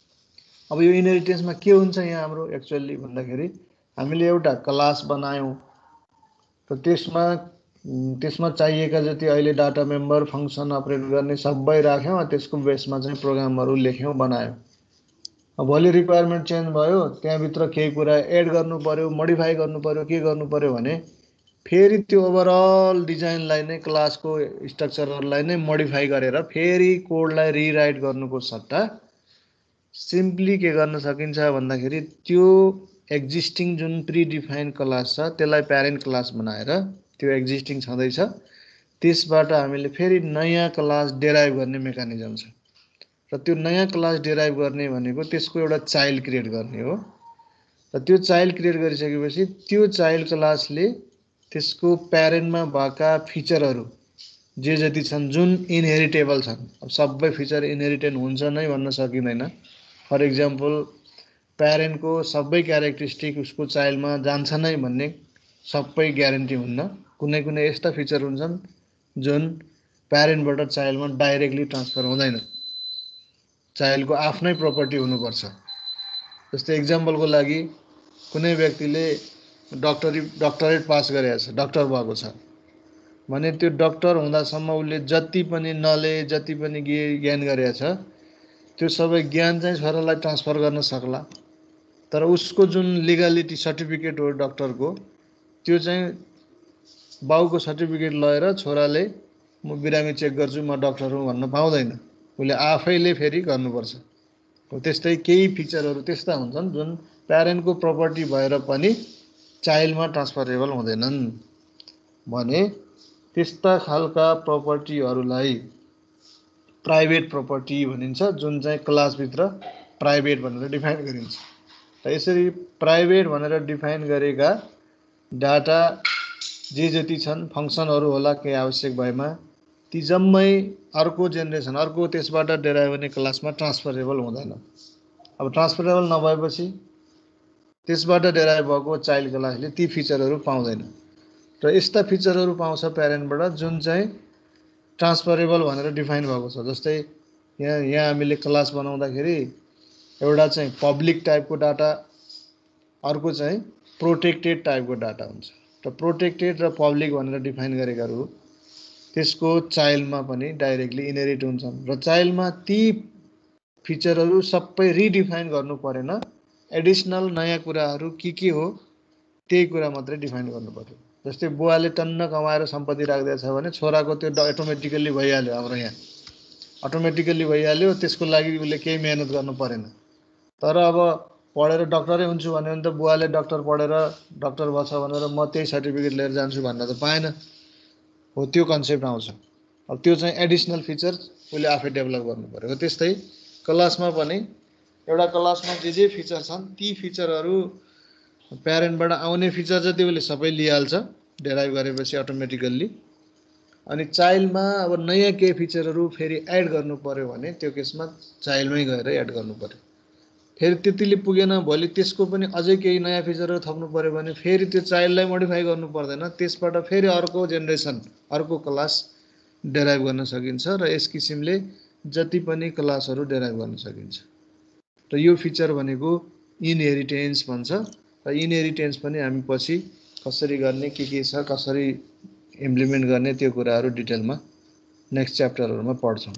अब यो इनहेरिटेन्समा के हुन्छ यहाँ हाम्रो एक्चुअली भन्दाखेरि हामीले एउटा क्लास बनायौँ र त्यसमा त्यसमा चाहिएका जति अहिले डाटा मेम्बर फङ्सन अपरेट गर्ने सबै राख्यौँ त्यसको बेसमा चाहिँ प्रोग्रामहरू लेख्यौँ बनायौँ अब भोलि रिक्वायरमेन्ट चेन्ज भयो त्यहाँभित्र केही कुरा एड गर्नु पर्यो मोडिफाई गर्नु पर्यो के गर्नु पर्यो भने फेरि त्यो ओभरअल डिजाइनलाई नै क्लासको स्ट्रक्चरहरूलाई नै मोडिफाई गरेर फेरि कोडलाई रिराइट गर्नुको सट्टा सिम्पली के गर्न सकिन्छ भन्दाखेरि त्यो एक्जिस्टिङ जुन प्री डिफाइन क्लास छ त्यसलाई प्यारेन्ट क्लास बनाएर त्यो एक्जिस्टिङ छँदैछ त्यसबाट हामीले फेरि नयाँ क्लास डेराइभ गर्ने मेकानिजम छ र त्यो नयाँ क्लास डेराइभ गर्ने भनेको त्यसको एउटा चाइल्ड क्रिएट गर्ने हो र त्यो चाइल्ड क्रिएट गरिसकेपछि त्यो चाइल्ड क्लासले त्यसको प्यारेन्टमा भएका फिचरहरू जे जति छन् जुन इनहेरिटेबल छन् अब सबै फिचर इनहेरिटेन्ट हुन्छ नै भन्न सकिँदैन फर इक्जाम्पल प्यारेन्टको सबै क्यारेक्टरिस्टिक उसको चाइल्डमा जान्छ नै भन्ने सबै ग्यारेन्टी हुन्न कुनै कुनै यस्ता फिचर हुन्छन् जुन प्यारेन्टबाट चाइल्डमा डाइरेक्टली ट्रान्सफर हुँदैन चाइल्डको आफ्नै प्रपर्टी हुनुपर्छ जस्तै इक्जाम्पलको लागि कुनै व्यक्तिले डक्टरी डक्टरेट पास गरेको छ डक्टर भएको छ भने त्यो डक्टर हुँदासम्म उसले जति पनि नलेज जति पनि ज्ञान गरेको छ त्यो सबै ज्ञान चाहिँ छोरालाई ट्रान्सफर गर्न सक्ला तर उसको जुन लिगलिटी सर्टिफिकेट हो डक्टरको त्यो चाहिँ बाउको सर्टिफिकेट लगेर छोराले म बिरामी चेक गर्छु म डक्टर हुँ भन्न पाउँदैन उसले आफैले फेरि गर्नुपर्छ हो त्यस्तै केही फिचरहरू त्यस्ता हुन्छन् जुन प्यारेन्टको प्रपर्टी भएर पनि चाइल्डमा ट्रान्सफरेबल हुँदैनन् भने त्यस्ता खालका प्रपर्टीहरूलाई प्राइभेट प्रपर्टी भनिन्छ जुन चाहिँ क्लासभित्र प्राइभेट भनेर डिफाइन गरिन्छ र यसरी प्राइभेट भनेर डिफाइन गरेका डाटा जे जति छन् फङ्सनहरू होला केही आवश्यक भएमा ती जम्मै अर्को जेनेरेसन अर्को त्यसबाट डेराइभ हुने क्लासमा ट्रान्सफरेबल हुँदैन। अब ट्रान्सफरेबल नभएपछि त्यसबाट डेराइभ भएको चाइल्ड क्लासले ती फिचरहरू पाउँदैन र यस्ता फिचरहरू पाउँछ प्यारेन्टबाट जुन चाहिँ ट्रान्सफरेबल भनेर डिफाइन भएको छ। जस्तै यहाँ यहाँ हामीले क्लास बनाउँदाखेरि एउटा चाहिँ पब्लिक टाइपको डाटा, अर्को चाहिँ प्रोटेक्टेड टाइपको डाटा हुन्छ र प्रोटेक्टेड र पब्लिक भनेर डिफाइन गरेकाहरू त्यसको चाइल्डमा पनि डाइरेक्टली इनहेरिट हुन्छन् र चाइल्डमा ती फिचरहरू सबै रिडिफाइन गर्नु परेन, एडिसनल नयाँ कुराहरू के के हो त्यही कुरा मात्रै डिफाइन गर्नु पर्यो। जस्तै बुवाले टन्न कमाएर सम्पत्ति राख्दैछ भने छोराको त्यो अटोमेटिकल्ली भइहाल्यो, हाम्रो यहाँ अटोमेटिकल्ली भइहाल्यो, त्यसको लागि उसले केही मेहनत गर्नु परेन। तर अब पढेर डक्टरै हुन्छु भन्यो भने त बुवाले डक्टर पढेर डक्टर भएछ भनेर म त्यही सर्टिफिकेट लिएर जान्छु भन्न त पाएन, हो त्यो कन्सेप्ट आउँछ। अब त्यो चाहिँ एडिसनल फिचर उसले आफै डेभलप गर्नु पर्यो। त्यस्तै क्लासमा पनि एउटा क्लासमा जे जे फिचर छन् ती फिचरहरू प्यारेन्टबाट आउने फिचर जति उसले सबै लिइहाल्छ डेराइभ गरेपछि अटोमेटिकल्ली। अनि चाइल्डमा अब नयाँ केही फिचरहरू फेरि एड गर्नु पर्यो भने त्यो केसमा चाइल्डमै गएर एड गर्नु पर्यो। फेरि त्यतिले पुगेन, भोलि त्यसको पनि अझै केही नयाँ फिचरहरू थप्नु पर्यो भने फेरि त्यो चाइल्डलाई मोडिफाई गर्नु पर्दैन, त्यसबाट फेरि अर्को जेनेरेसन अर्को क्लास डेराइभ गर्न सकिन्छ र यस किसिमले जति पनि क्लासहरू डेराइभ गर्न सकिन्छ। र यो फिचर भनेको इनहेरिटेन्स भन्छ र इनहेरिटेन्स पनि हामी पछि कसरी गर्ने, के के छ, कसरी इम्प्लिमेन्ट गर्ने त्यो कुराहरू डिटेलमा नेक्स्ट च्याप्टरहरूमा पढ्छौँ।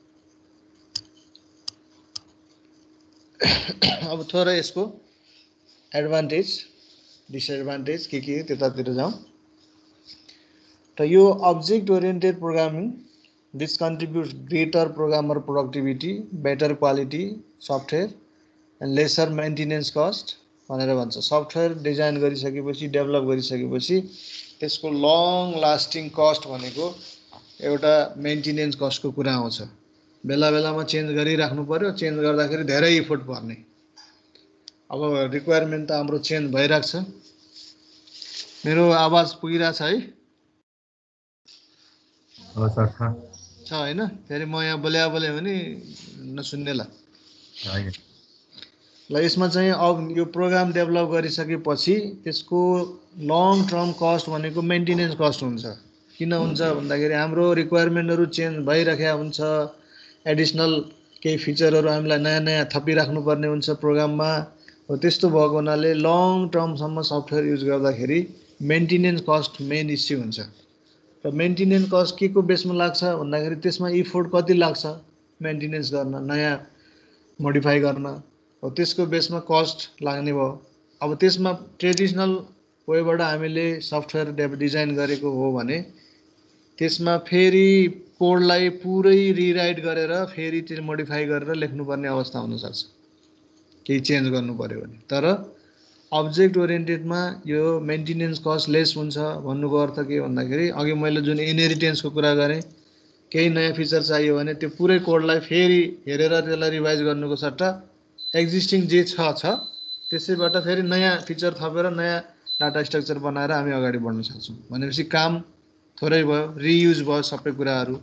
अब थोरै यसको एडभान्टेज डिसएडभान्टेज के के त्यतातिर जाउँ। त यो object oriented programming this contributes greater programmer productivity, better quality software and lesser maintenance cost भनेर भन्छ। सफ्टवेयर डिजाइन गरिसकेपछि डेभलप गरिसकेपछि त्यसको लङ लास्टिङ कस्ट भनेको एउटा मेन्टेनेन्स कस्टको कुरा आउँछ। बेला बेलामा चेन्ज गरिराख्नु पर्यो, चेन्ज गर्दाखेरि धेरै इफोर्ट पर्ने। अब रिक्वायरमेन्ट त हाम्रो चेन्ज भइरहेको छ। मेरो आवाज पुगिरहेछ है? छ होइन? फेरि म यहाँ बोल्या बोले भने नसुन्ने ल। ल यसमा चाहिँ अब यो प्रोग्राम डेभलप गरिसकेपछि त्यसको लङ टर्म कस्ट भनेको मेन्टेनेन्स कस्ट हुन्छ। किन हुन्छ भन्दाखेरि हाम्रो रिक्वायरमेन्टहरू चेन्ज भइरहेको हुन्छ, एडिसनल केही फिचरहरू हामीलाई नयाँ नयाँ थपिराख्नुपर्ने हुन्छ प्रोग्राममा। हो त्यस्तो भएको हुनाले लङ टर्मसम्म सफ्टवेयर युज गर्दाखेरि मेन्टेनेन्स कस्ट मेन इस्यु हुन्छ। र मेन्टेनेन्स कस्ट के को बेसमा लाग्छ भन्दाखेरि त्यसमा इफोर्ट कति लाग्छ मेन्टेनेन्स गर्न, नयाँ मोडिफाई गर्न, हो त्यसको बेसमा कस्ट लाग्ने भयो। अब त्यसमा ट्रेडिसनल वेबाट हामीले सफ्टवेयर डेभ डिजाइन गरेको हो भने त्यसमा फेरि कोडलाई पुरै रिराइट गरेर फेरि त्यो मोडिफाई गरेर लेख्नुपर्ने अवस्था हुनसक्छ केही चेन्ज गर्नु पर्यो भने। तर अब्जेक्ट ओरिएन्टेडमा यो मेन्टेनेन्स कस्ट लेस हुन्छ। भन्नुको अर्थ के भन्दाखेरि अघि मैले जुन इनहेरिटेन्सको कुरा गरेँ, केही नयाँ फिचर चाहियो भने त्यो पुरै कोडलाई फेरि हेरेर त्यसलाई रिभाइज गर्नुको सट्टा एक्जिस्टिङ जे छ छ त्यसैबाट फेरि नयाँ फिचर थपेर नयाँ डाटा स्ट्रक्चर बनाएर हामी अगाडि बढ्न सक्छौँ। भनेपछि काम थोरै भयो, रियुज भयो सबै कुराहरू।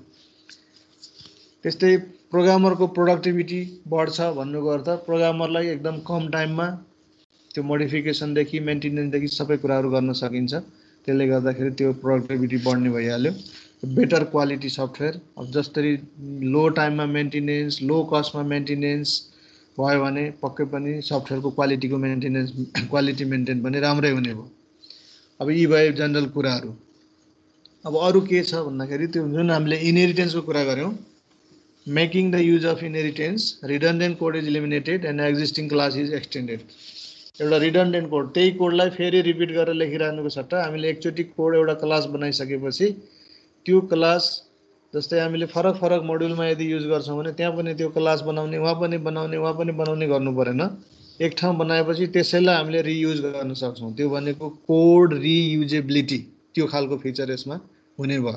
त्यस्तै प्रोग्रामरको प्रोडक्टिभिटी बढ्छ भन्नुको अर्थ प्रोग्रामरलाई एकदम कम टाइममा त्यो मोडिफिकेसनदेखि मेन्टेनेन्सदेखि सबै कुराहरू गर्न सकिन्छ। त्यसले गर्दाखेरि त्यो प्रोडक्टिभिटी बढ्ने भइहाल्यो। बेटर क्वालिटी सफ्टवेयर, अब जसरी लो टाइममा मेन्टेनेन्स, लो कस्टमा मेन्टेनेन्स भयो भने पक्कै पनि सफ्टवेयरको क्वालिटीको मेन्टेनेन्स क्वालिटी मेन्टेन पनि राम्रै हुने भयो। अब यी भए जनरल कुराहरू। अब अरू के छ भन्दाखेरि त्यो जुन हामीले इनहेरिटेन्सको कुरा गऱ्यौँ, making the use of inheritance, redundant code is eliminated and existing class is extended. एउटा रिडन्डेन्ट कोड, त्यही कोडलाई फेरि रिपिट गरेर लेखिरहनुको सट्टा हामीले एकचोटि कोड एउटा क्लास बनाइसकेपछि त्यो क्लास जस्तै हामीले फरक फरक मोड्युलमा यदि युज गर्छौँ भने त्यहाँ पनि त्यो क्लास बनाउने, वहाँ पनि बनाउने, वहाँ पनि बनाउने गर्नु परेन। एक ठाउँ बनाएपछि त्यसैलाई हामीले रियुज गर्न सक्छौँ। त्यो भनेको कोड रियुजेबिलिटी, त्यो खालको फिचर यसमा हुने भयो।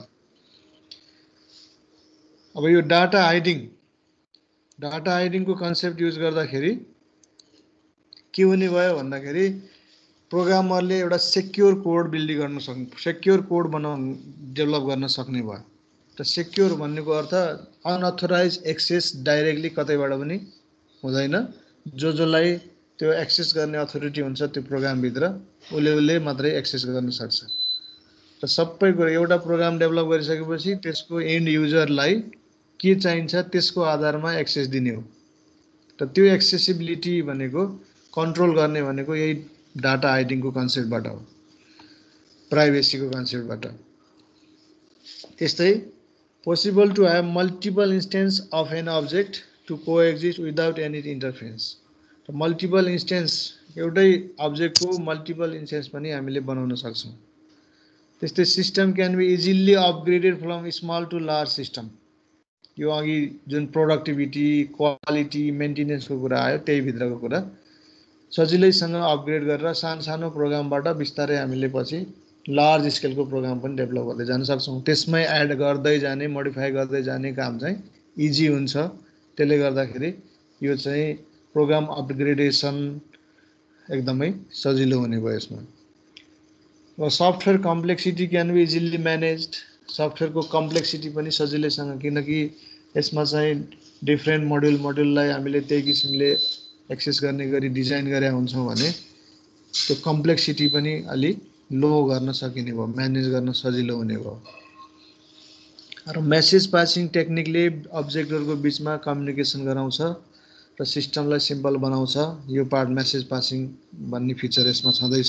अब यो डाटा हाइडिङ, डाटा हाइडिङको कन्सेप्ट युज गर्दाखेरि के हुने भयो भन्दाखेरि प्रोग्रामरले एउटा सेक्योर कोड बिल्ड गर्न सक्ने, सेक्योर कोड बनाउन डेभलप गर्न सक्ने भयो। र सेक्योर भन्नेको अर्थ अनअथोराइज एक्सेस डाइरेक्टली कतैबाट पनि हुँदैन। जो जसलाई त्यो एक्सेस गर्ने अथोरिटी हुन्छ त्यो प्रोग्रामभित्र उसले उसले मात्रै एक्सेस गर्न सक्छ। र सबै कुरो एउटा प्रोग्राम डेभलप गरिसकेपछि त्यसको एन्ड युजरलाई के चाहिन्छ त्यसको आधारमा एक्सेस दिने हो। र त्यो एक्सेसिबिलिटी भनेको कन्ट्रोल गर्ने भनेको यही डाटा हाइडिङको कन्सेप्टबाट हो, प्राइभेसीको कन्सेप्टबाट। त्यस्तै possible to have multiple instance of an object to coexist without any interference. So multiple instance एउटै अब्जेक्टको मल्टिपल इन्स्टेन्स पनि हामीले बनाउन सक्छौं। त्यस्तै system can be easily upgraded from small to large system. यो अघि जुन प्रोडक्टिभिटी क्वालिटी मेन्टेनेन्सको कुरा आयो त्यही भित्रको कुरा सजिलैसँग अपग्रेड गरेर सानो सानो प्रोग्रामबाट बिस्तारै हामीले पछि लार्ज स्केलको प्रोग्राम पनि डेभलप गर्दै जान सक्छौं। त्यसमै एड गर्दै जाने मोडिफाई गर्दै जाने काम चाहिँ इजी हुन्छ। त्यसले गर्दाखेरि यो चाहिँ प्रोग्राम अपग्रेडेसन एकदमै सजिलो हुने भयो यसमा। र software complexity can be easily managed. सफ्टवेयरको कम्प्लेक्सिटी पनि सजिलैसँग, किनकि यसमा चाहिँ डिफ्रेन्ट मोड्युल मोड्युललाई हामीले त्यही किसिमले एक्सेस गर्ने गरी डिजाइन गरेका हुन्छौं भने त्यो कम्प्लेक्सिटी पनि अलि लो गर्न सकिने भयो, म्यानेज गर्न सजिलो हुने भयो। र मेसेज पासिङ टेक्निकले अब्जेक्टहरुको बीचमा कम्युनिकेसन गराउँछ र सिस्टमलाई सिम्पल बनाउँछ। यो पार्ट मेसेज पासिङ भन्ने फिचर यसमा छँदैछ।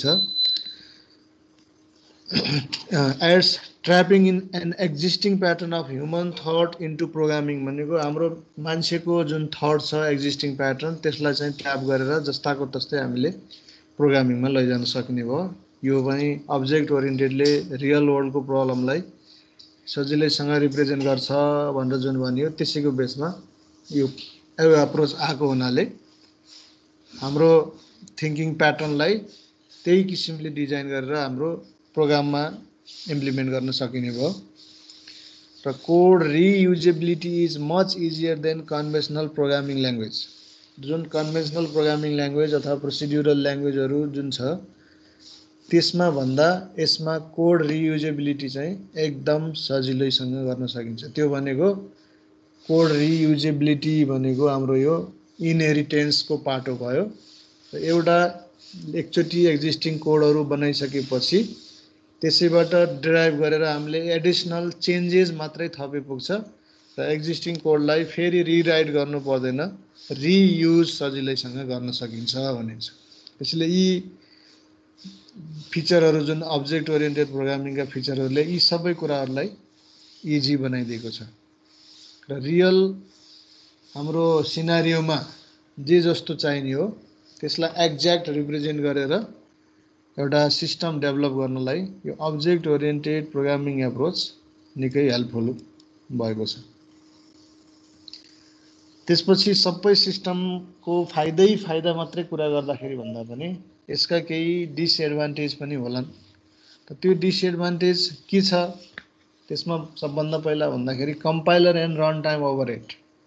Aids trapping in an existing pattern of human thought into programming भनेको हाम्रो मान्छेको जुन थट छ एक्जिस्टिङ प्याटर्न त्यसलाई चाहिँ ट्याप गरेर जस्ताको तस्तै हामीले प्रोग्रामिङमा लैजान सक्ने भयो। यो पनि अब्जेक्ट ओरिएन्टेडले रियल वर्ल्डको प्रब्लमलाई सजिलैसँग रिप्रेजेन्ट गर्छ भनेर जुन भनियो त्यसैको बेसमा यो यो अप्रोच आएको हुनाले हाम्रो थिङ्किङ प्याटर्नलाई त्यही किसिमले डिजाइन गरेर हाम्रो प्रोग्राममा इम्प्लिमेन्ट गर्न सकिने भयो। र code reusability is much easier than conventional programming language. जुन कन्भेन्सनल प्रोग्रामिङ ल्याङ्ग्वेज अथवा प्रोसिड्युरल ल्याङ्ग्वेजहरू जुन छ त्यसमा भन्दा यसमा कोड रियुजेबिलिटी चाहिँ एकदम सजिलैसँग गर्न सकिन्छ। त्यो भनेको कोड रियुजेबिलिटी भनेको हाम्रो यो इनहेरिटेन्सको पाटो भयो। एउटा एकचोटि एक्जिस्टिङ कोडहरू बनाइसकेपछि त्यसैबाट ड्राइभ गरेर हामीले एडिसनल चेन्जेस मात्रै थपे पुग्छ र एक्जिस्टिङ कोडलाई फेरि रिराइट गर्नु पर्दैन, रियुज सजिलैसँग गर्न सकिन्छ भनिन्छ। त्यसैले यी फिचरहरू जुन अब्जेक्ट ओरिएन्टेड प्रोग्रामिङका फिचरहरूले यी सबै कुराहरूलाई इजी बनाइदिएको छ। र रियल हाम्रो सिनारियोमा जे जस्तो चाहिने हो त्यसलाई एक्ज्याक्ट रिप्रेजेन्ट गरेर एउटा सिस्टम डेभलप गर्नलाई यो अब्जेक्ट ओरिएन्टेड प्रोग्रामिङ एप्रोच निकै हेल्पफुल भएको छ। त्यसपछि सबै सिस्टमको फाइदै फाइदा मात्रै कुरा गर्दाखेरि भन्दा पनि यसका केही डिसएडभान्टेज पनि होलान्। त त्यो डिसएडभान्टेज के छ त्यसमा सबभन्दा पहिला भन्दाखेरि compiler and run time overhead.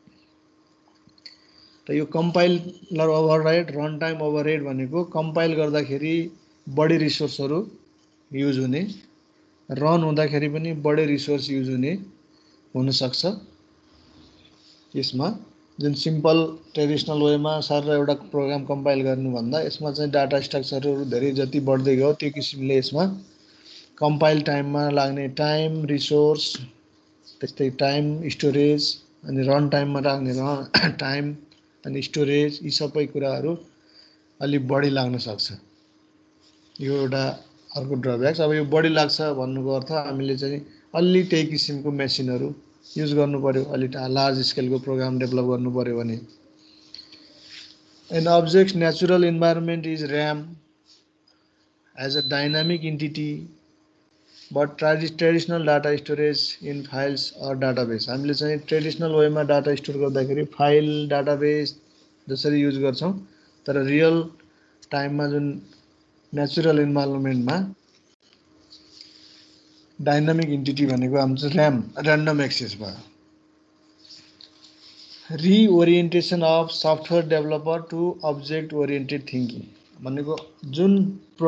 त यो compiler overhead run time overhead भनेको कम्पाइल गर्दाखेरि बढी रिसोर्सहरू युज हुने, रन हुँदाखेरि पनि बढी रिसोर्स युज हुने हुन सक्छ। यसमा जुन सिम्पल ट्रेडिसनल वेमा सर एउटा प्रोग्राम कम्पाइल गर्नुभन्दा यसमा चाहिँ डाटा स्ट्रक्चरहरू धेरै जति बढ्दै गयो त्यो किसिमले यसमा कम्पाइल टाइममा लाग्ने टाइम, रिसोर्स, त्यस्तै टाइम, स्टोरेज अनि रन टाइममा लाग्ने रन टाइम अनि स्टोरेज यी सबै कुराहरू अलि बढी लाग्न सक्छ। यो एउटा अर्को ड्रब्याक। अब यो बढी लाग्छ भन्नुको अर्थ हामीले चाहिँ अलि त्यही किसिमको मेसिनहरू युज गर्नु पर्यो, अलि लार्ज स्केलको प्रोग्राम डेभलप गर्नु पर्यो भने। An object natural environment is RAM as a dynamic entity but ट्राडि traditional data storage in files or database. हामीले चाहिँ ट्रेडिसनल वेमा डाटा स्टोर गर्दाखेरि फाइल डाटाबेस जसरी युज गर्छौँ तर रियल टाइममा जुन नेचुरल इन्भाइरोमेन्टमा डाइनामिक इन्टिटी भनेको हाम्रो ऱ्याम ऱ्यान्डम एक्सेस भयो। Reorientation of software developer to object oriented thinking भनेको जुन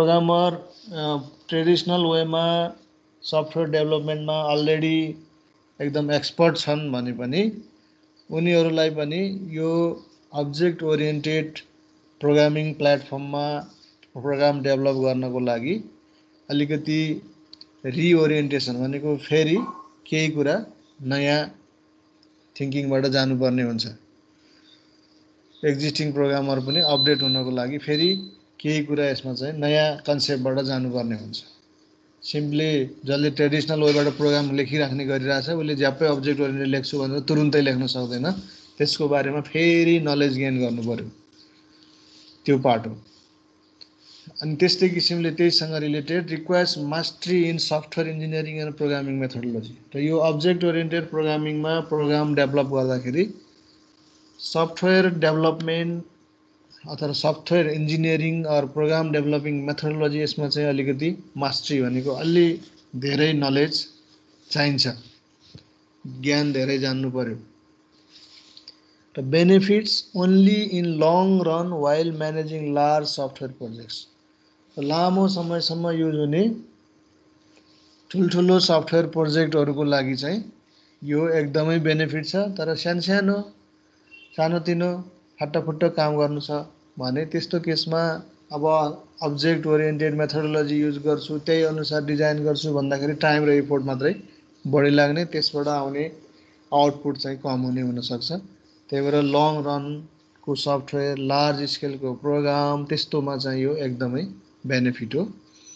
प्रोग्रामर ट्रेडिसनल वेमा सफ्टवेयर डेभलपमेन्टमा अलरेडी एकदम एक्सपर्ट छन् भने पनि उनीहरूलाई पनि यो अब्जेक्ट ओरिएन्टेड प्रोग्रामिङ प्लेटफर्ममा प्रोग्राम डेभलप गर्नको लागि अलिकति रिओरिएन्टेसन भनेको फेरि केही कुरा नयाँ थिङ्किङबाट जानुपर्ने हुन्छ। एक्जिस्टिङ प्रोग्रामर पनि अपडेट हुनको लागि फेरि केही कुरा यसमा चाहिँ नयाँ कन्सेप्टबाट जानुपर्ने हुन्छ। सिम्पली जसले ट्रेडिसनल वेबाट प्रोग्राम लेखिराख्ने गरिरहेछ उसले ज्याप्पै अब्जेक्ट ओरिएन्टेड लेख्छु भनेर तुरुन्तै लेख्न सक्दैन। त्यसको बारेमा फेरि नलेज गेन गर्नु पर्यो, त्यो पार्ट हो। अनि त्यस्तै किसिमले त्यहीसँग related requires mastery in software engineering and programming methodology. र यो अब्जेक्ट ओरिएन्टेड प्रोग्रामिङमा प्रोग्राम डेभलप गर्दाखेरि सफ्टवेयर डेभलपमेन्ट अथवा software engineering or program developing methodology यसमा चाहिँ अलिकति मास्टरी भनेको अलि धेरै नलेज चाहिन्छ, ज्ञान धेरै जान्नु पर्यो। र benefits only in long run while managing large software projects. लामो समयसम्म युज हुने ठुल्ठुलो सफ्टवेयर प्रोजेक्टहरूको लागि चाहिँ यो एकदमै बेनिफिट छ। तर सानसानो सानोतिनो फाटाफुट्ट काम गर्नु छ भने त्यस्तो केसमा अब अब्जेक्ट ओरिएन्टेड मेथोडोलोजी युज गर्छु, त्यही अनुसार डिजाइन गर्छु भन्दाखेरि टाइम र इफोर्ट मात्रै बढी लाग्ने, त्यसबाट आउने आउटपुट चाहिँ कम हुने हुनसक्छ। त्यही भएर लङ रनको सफ्टवेयर लार्ज स्केलको प्रोग्राम त्यस्तोमा चाहिँ यो एकदमै बेनिफिट हो।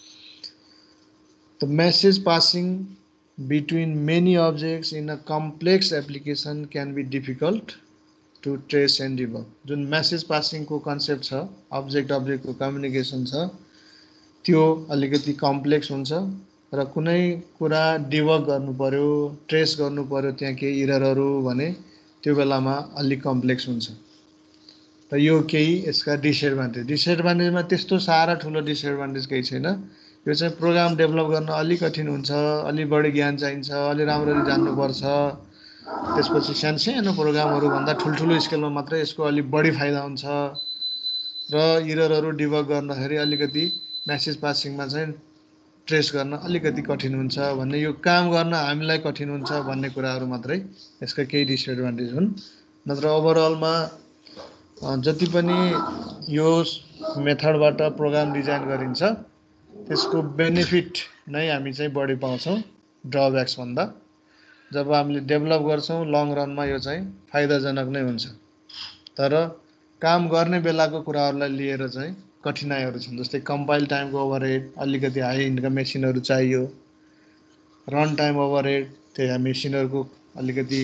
The message passing between many objects in a complex application can be difficult to trace and debug. जुन मेसेज पासिङको कन्सेप्ट छ, अब्जेक्ट अब्जेक्टको कम्युनिकेसन छ, त्यो अलिकति कम्प्लेक्स हुन्छ र कुनै कुरा डिबग गर्नु पर्यो, ट्रेस गर्नु पर्यो त्यहाँ केही इररहरू भने त्यो बेलामा अलिक कम्प्लेक्स हुन्छ। र यो केही यसका डिसएडभान्टेज डिसएडभान्टेजमा त्यस्तो सारा ठुलो डिसएडभान्टेज केही छैन। यो चाहिँ प्रोग्राम डेभलप गर्न अलिक कठिन हुन्छ, अलि बढी ज्ञान चाहिन्छ, अलि राम्ररी जान्नुपर्छ। त्यसपछि सानसानो प्रोग्रामहरू भन्दा ठुल्ठुलो स्केलमा मात्रै यसको अलिक बढी फाइदा हुन्छ। र इररहरू डिबग गर्दाखेरि अलिकति मेसेज पासिङमा चाहिँ ट्रेस गर्न अलिकति कठिन हुन्छ भन्ने, यो काम गर्न हामीलाई कठिन हुन्छ भन्ने कुराहरू मात्रै यसका केही डिसएडभान्टेज हुन्। नत्र ओभरअलमा जति पनि यो मेथडबाट प्रोग्राम डिजाइन गरिन्छ त्यसको बेनिफिट नै हामी चाहिँ बढी पाउँछौँ ड्रब्याक्स भन्दा। जब हामीले डेभलप गर्छौँ लङ रनमा यो चाहिँ फाइदाजनक नै हुन्छ। तर काम गर्ने बेलाको कुराहरूलाई लिएर चाहिँ कठिनाइहरू छन्। जस्तै कम्पाइल टाइमको ओभरहेड, अलिकति हाई इन्डका मेसिनहरू चाहियो। रन टाइम ओभरहेड, त्यही मेसिनहरूको अलिकति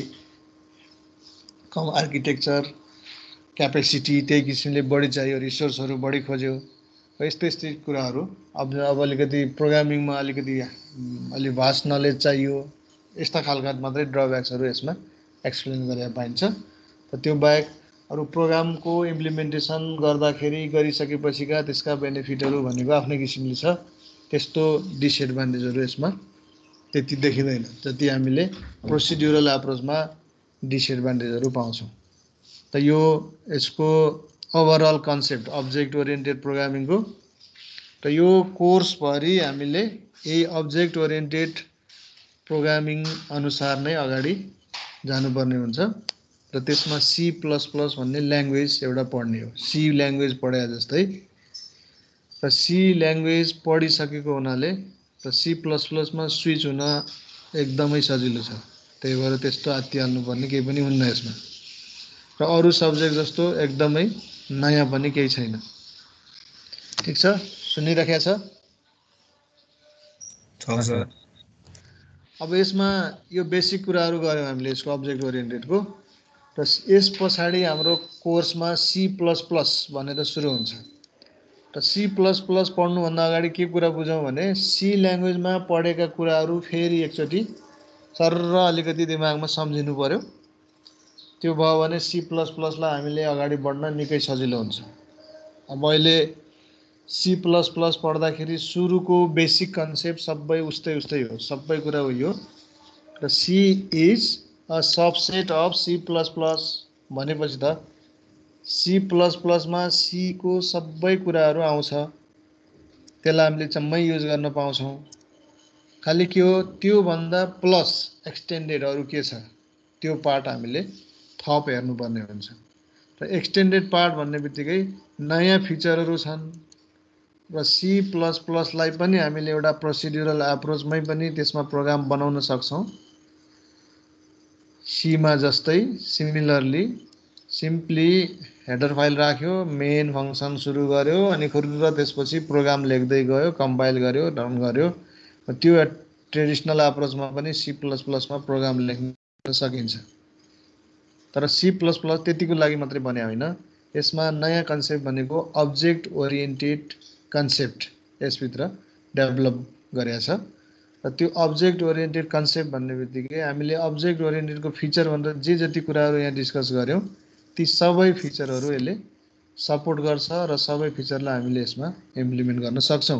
कम आर्किटेक्चर क्यापेसिटी त्यही किसिमले बढी चाहियो, रिसोर्सहरू बढी खोज्यो। यस्तै यस्तै कुराहरू अब अब अलिकति प्रोग्रामिङमा अलिकति अलि भास्ट नलेज चाहियो। यस्ता खालका मात्रै ड्रब्याक्सहरू यसमा एक्सप्लेन गरेर पाइन्छ। र त्यो बाहेक अरू प्रोग्रामको इम्प्लिमेन्टेसन गर्दाखेरि गरिसकेपछिका त्यसका बेनिफिटहरू भनेको आफ्नै किसिमले छ। त्यस्तो डिसएडभान्टेजहरू यसमा त्यति देखिँदैन जति हामीले प्रोसिड्युरल एप्रोचमा डिसएडभान्टेजहरू पाउँछौँ। त यो यसको ओभरअल कन्सेप्ट अब्जेक्ट ओरिएन्टेड प्रोग्रामिङको। र यो कोर्सभरि हामीले यही अब्जेक्ट ओरिएन्टेड प्रोग्रामिङ अनुसार नै अगाडि जानुपर्ने हुन्छ। र त्यसमा सी प्लस प्लस भन्ने ल्याङ्ग्वेज एउटा पढ्ने हो। सी ल्याङ्ग्वेज पढे जस्तै र सी ल्याङ्ग्वेज पढिसकेको हुनाले र सी प्लस प्लसमा स्विच हुन एकदमै सजिलो छ। त्यही भएर त्यस्तो आत्तिहाल्नुपर्ने केही पनि हुन्न यसमा। र अरू सब्जेक्ट जस्तो एकदमै नयाँ पनि केही छैन। ठिक छ, सुनिराखेको छ? अब यसमा यो बेसिक कुराहरू गऱ्यौँ हामीले यसको अब्जेक्ट ओरिएन्टेडको। र यस पछाडि हाम्रो कोर्समा सी प्लस प्लस भनेर सुरु हुन्छ। र सी प्लस प्लस पढ्नुभन्दा अगाडि के कुरा बुझौँ भने सी ल्याङ्ग्वेजमा पढेका कुराहरू फेरि एकचोटि सर्र अलिकति दिमागमा सम्झिनु पर्यो। त्यो भयो भने सी प्लस प्लसलाई हामीले अगाडि बढ्न निकै सजिलो हुन्छ। अब अहिले सी प्लस प्लस पढ्दाखेरि सुरुको बेसिक कन्सेप्ट सबै उस्तै उस्तै हो, सबै कुरा उयो। र C is a subset of C plus plus भनेपछि त सी प्लस प्लसमा सीको सबै कुराहरू आउँछ। त्यसलाई हामीले जम्मै युज गर्न पाउँछौँ। खालि के हो त्यो भन्दा प्लस एक्सटेन्डेड अरु के छ त्यो पार्ट हामीले थप हेर्नुपर्ने हुन्छ र एक्सटेन्डेड पार्ट भन्ने बित्तिकै नयाँ फिचरहरु छन् र सी प्लस प्लस लाई पनि हामीले एउटा प्रोसिड्युरल एप्रोचमै पनि त्यसमा प्रोग्राम बनाउन सक्छौं सी मा जस्तै सिमिलरली सिम्पली हेडर फाइल राख्यो मेन फंक्सन सुरु गर्यो अनि खुरुर त्यसपछि प्रोग्राम लेख्दै गयो कम्पाइल गर्यो रन गर्यो त्यो ट्रेडिसनल एप्रोचमा पनि सी प्लस प्लस मा प्रोग्राम लेख्न सकिन्छ तर सी प्लस प्लस त्यतिको लागि मात्रै बने हैन यसमा नयाँ कन्सेप्ट भनेको अब्जेक्ट ओरिएन्टेड कन्सेप्ट यसभित्र डेभलप गरेको छ र त्यो अब्जेक्ट ओरिएन्टेड कन्सेप्ट भन्ने बित्तिकै हामीले अब्जेक्ट ओरिएन्टेडको फिचर भनेर जे जति कुराहरु यहाँ डिस्कस गर्यौं ती सबै फिचरहरु यसले सपोर्ट गर्छ र सबै फिचरलाई हामीले यसमा इम्प्लिमेन्ट गर्न सक्छौं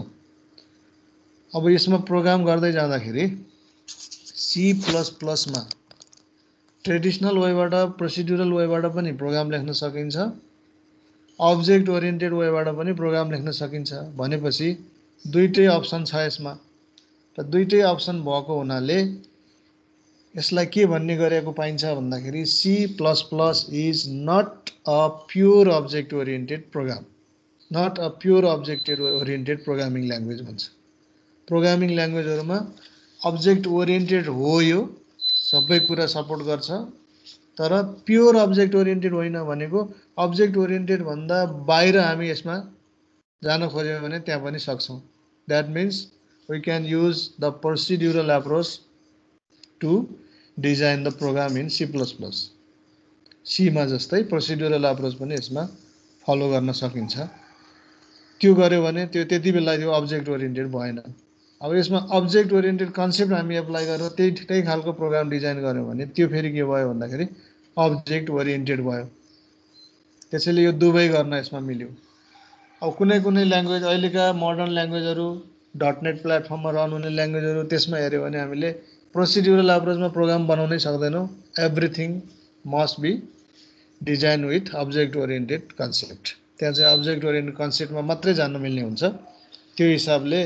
अब यसमा प्रोग्राम गर्दै जाँदाखेरि सी प्लस प्लस मा ट्रेडिसनल वेबाट प्रोसिड्युरल वेबाट पनि प्रोग्राम लेख्न सकिन्छ अब्जेक्ट ओरिएन्टेड वेबाट पनि प्रोग्राम लेख्न सकिन्छ भनेपछि दुईटै अप्सन छ यसमा र दुईटै अप्सन भएको हुनाले यसलाई के भन्ने गरेको पाइन्छ भन्दाखेरि C plus plus is not a pure object oriented program not a pure object oriented programming language भन्छ प्रोग्रामिङ ल्याङ्ग्वेजहरुमा अब्जेक्ट ओरिएन्टेड हो यो सबै कुरा सपोर्ट गर्छ तर प्योर अब्जेक्ट ओरिएन्टेड होइन भनेको अब्जेक्ट ओरिएन्टेड भन्दा बाहिर हामी यसमा जान खोज्यौं भने त्यहाँ पनि सक्छौं that means we can use the procedural approach to design the program in C plus plus C मा जस्तै प्रोसिड्युरल एप्रोच पनि यसमा फलो गर्न सकिन्छ त्यो गर्यो भने त्यो त्यति बेला त्यो अब्जेक्ट ओरिएन्टेड भएन अब यसमा अब्जेक्ट ओरिएन्टेड कन्सेप्ट हामी एप्लाई गरेर त्यही त्यही खालको प्रोग्राम डिजाइन गर्यौं भने त्यो फेरि के भयो भन्दाखेरि अब्जेक्ट ओरिएन्टेड भयो त्यसैले यो दुवै गर्न यसमा मिल्यो अब कुनै कुनै ल्याङ्ग्वेज अहिलेका मोडर्न ल्याङ्ग्वेजहरु डटनेट प्लेटफर्ममा रन हुने ल्याङ्ग्वेजहरु त्यसमा हेर्यो भने हामीले प्रोसिड्युरल एप्रोचमा प्रोग्राम बनाउनै सक्दैनौं everything must be design with object oriented concept त्यहाँ चाहिँ अब्जेक्ट ओरिएन्टेड कन्सेप्टमा मात्रै जान्न मिल्ने हुन्छ त्यो हिसाबले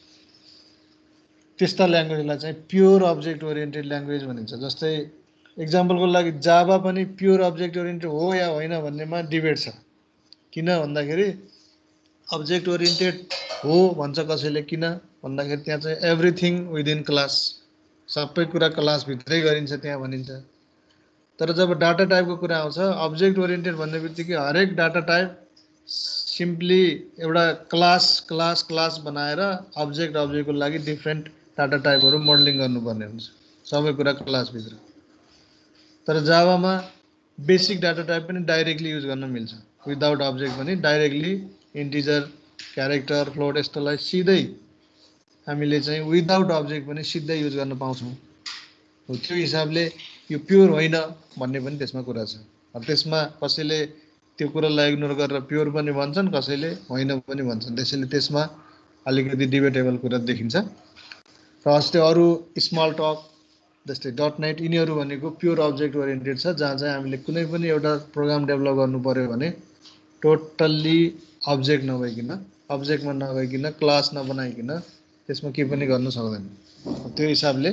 त्यस्ता ल्याङ्ग्वेजलाई चाहिँ प्योर अब्जेक्ट ओरिएन्टेड ल्याङ्ग्वेज भनिन्छ जस्तै एक्जाम्पलको लागि जावा पनि प्योर अब्जेक्ट ओरिएन्टेड हो या होइन भन्नेमा डिबेट छ किन भन्दाखेरि अब्जेक्ट ओरिएन्टेड हो भन्छ कसैले किन भन्दाखेरि त्यहाँ चाहिँ एभ्रीथिङ विदिन क्लास सबै कुरा क्लास भित्रै गरिन्छ त्यहाँ भनिन्छ तर जब डाटा टाइपको कुरा आउँछ अब्जेक्ट ओरिएन्टेड भन्ने बित्तिकै हरेक डाटा टाइप सिम्पली एउटा क्लास क्लास क्लास बनाएर अब्जेक्ट अब्जेक्टको लागि डिफरेन्ट डाटा टाइपहरु मोडलिङ गर्नुपर्ने हुन्छ सबै कुरा क्लास भित्र तर जावामा बेसिक डाटा टाइप पनि डाइरेक्टली युज गर्न मिल्छ विदाउट अब्जेक्ट पनि डाइरेक्टली इन्टिजर क्यारेक्टर फ्लोट यस्तोलाई सिधै हामीले चाहिँ विदाउट अब्जेक्ट पनि सिधै युज गर्न पाउँछौं हो त्यो हिसाबले यो प्योर होइन भन्ने पनि त्यसमा कुरा छ अब त्यसमा कसैले त्यो कुरालाई इग्नोर गरेर प्योर पनि भन्छन् कसैले होइन पनि भन्छन् त्यसैले त्यसमा अलिकति डिबेटेबल कुरा देखिन्छ र अस्ति अरु स्मल टक जस्तै डटनेट यिनीहरु भनेको प्योर अब्जेक्ट ओरिएन्टेड छ जहाँ चाहिँ हामीले कुनै पनि एउटा प्रोग्राम डेभलप गर्नु पर्यो भने टोटल्ली अब्जेक्ट नभइकिन अब्जेक्टमा नगइकिन क्लास नबनाइकिन त्यसमा के पनि गर्न सक्दैन त्यो हिसाबले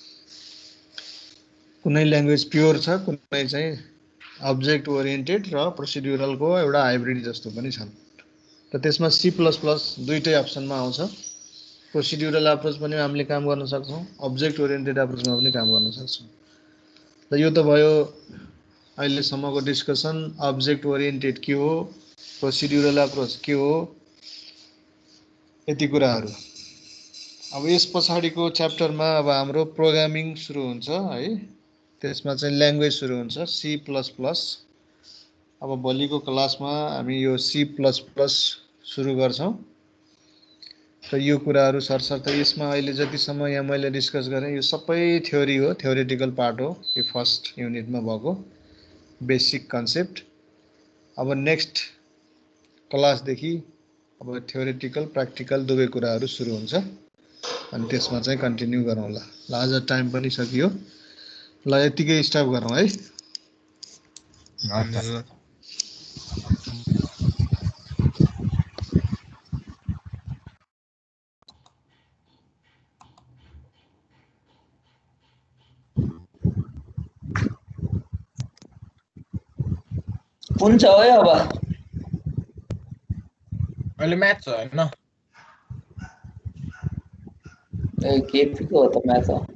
कुनै ल्याङ्ग्वेज प्योर छ कुनै चाहिँ अब्जेक्ट ओरिएन्टेड र प्रोसिड्युरलको एउटा हाइब्रिड जस्तो पनि छन् र त्यसमा सी प्लस प्लस दुईटै अप्सनमा आउँछ प्रोसिड्युरल एप्रोच पनि हामीले काम गर्न सक्छौं अब्जेक्ट ओरिएन्टेड एप्रोचमा पनि काम गर्न सक्छौं र यो त भयो अहिले सम्मको डिस्कसन अब्जेक्ट ओरिएन्टेड के हो प्रोसिड्युरल एप्रोच के हो यति कुराहरु अब यस पछाडीको च्याप्टरमा अब हाम्रो प्रोग्रामिङ सुरु हुन्छ है त्यसमा चाहिँ ल्याङ्ग्वेज सुरु हुन्छ सी प्लस प्लस अब भोलिको क्लासमा हामी यो सी प्लस प्लस सुरु गर्छौं र यो कुराहरु सरसर्त यसमा अहिले जतिसम्म यहाँ मैले डिस्कस गरे यो सबै थ्योरी हो थ्योरेटिकल पार्ट हो यो फर्स्ट युनिटमा भएको बेसिक कन्सेप्ट अब नेक्स्ट क्लास देखि अब थ्योरेटिकल प्र्याक्टिकल दुवै कुराहरु सुरु हुन्छ अनि त्यसमा चाहिँ कन्टिन्यू गरौँला ल आज टाइम पनि सकियो ल यतिकै स्टप गरौँ है कुन छ है अब अहिले म्याच हो हैन ए केपी को हो त म्याच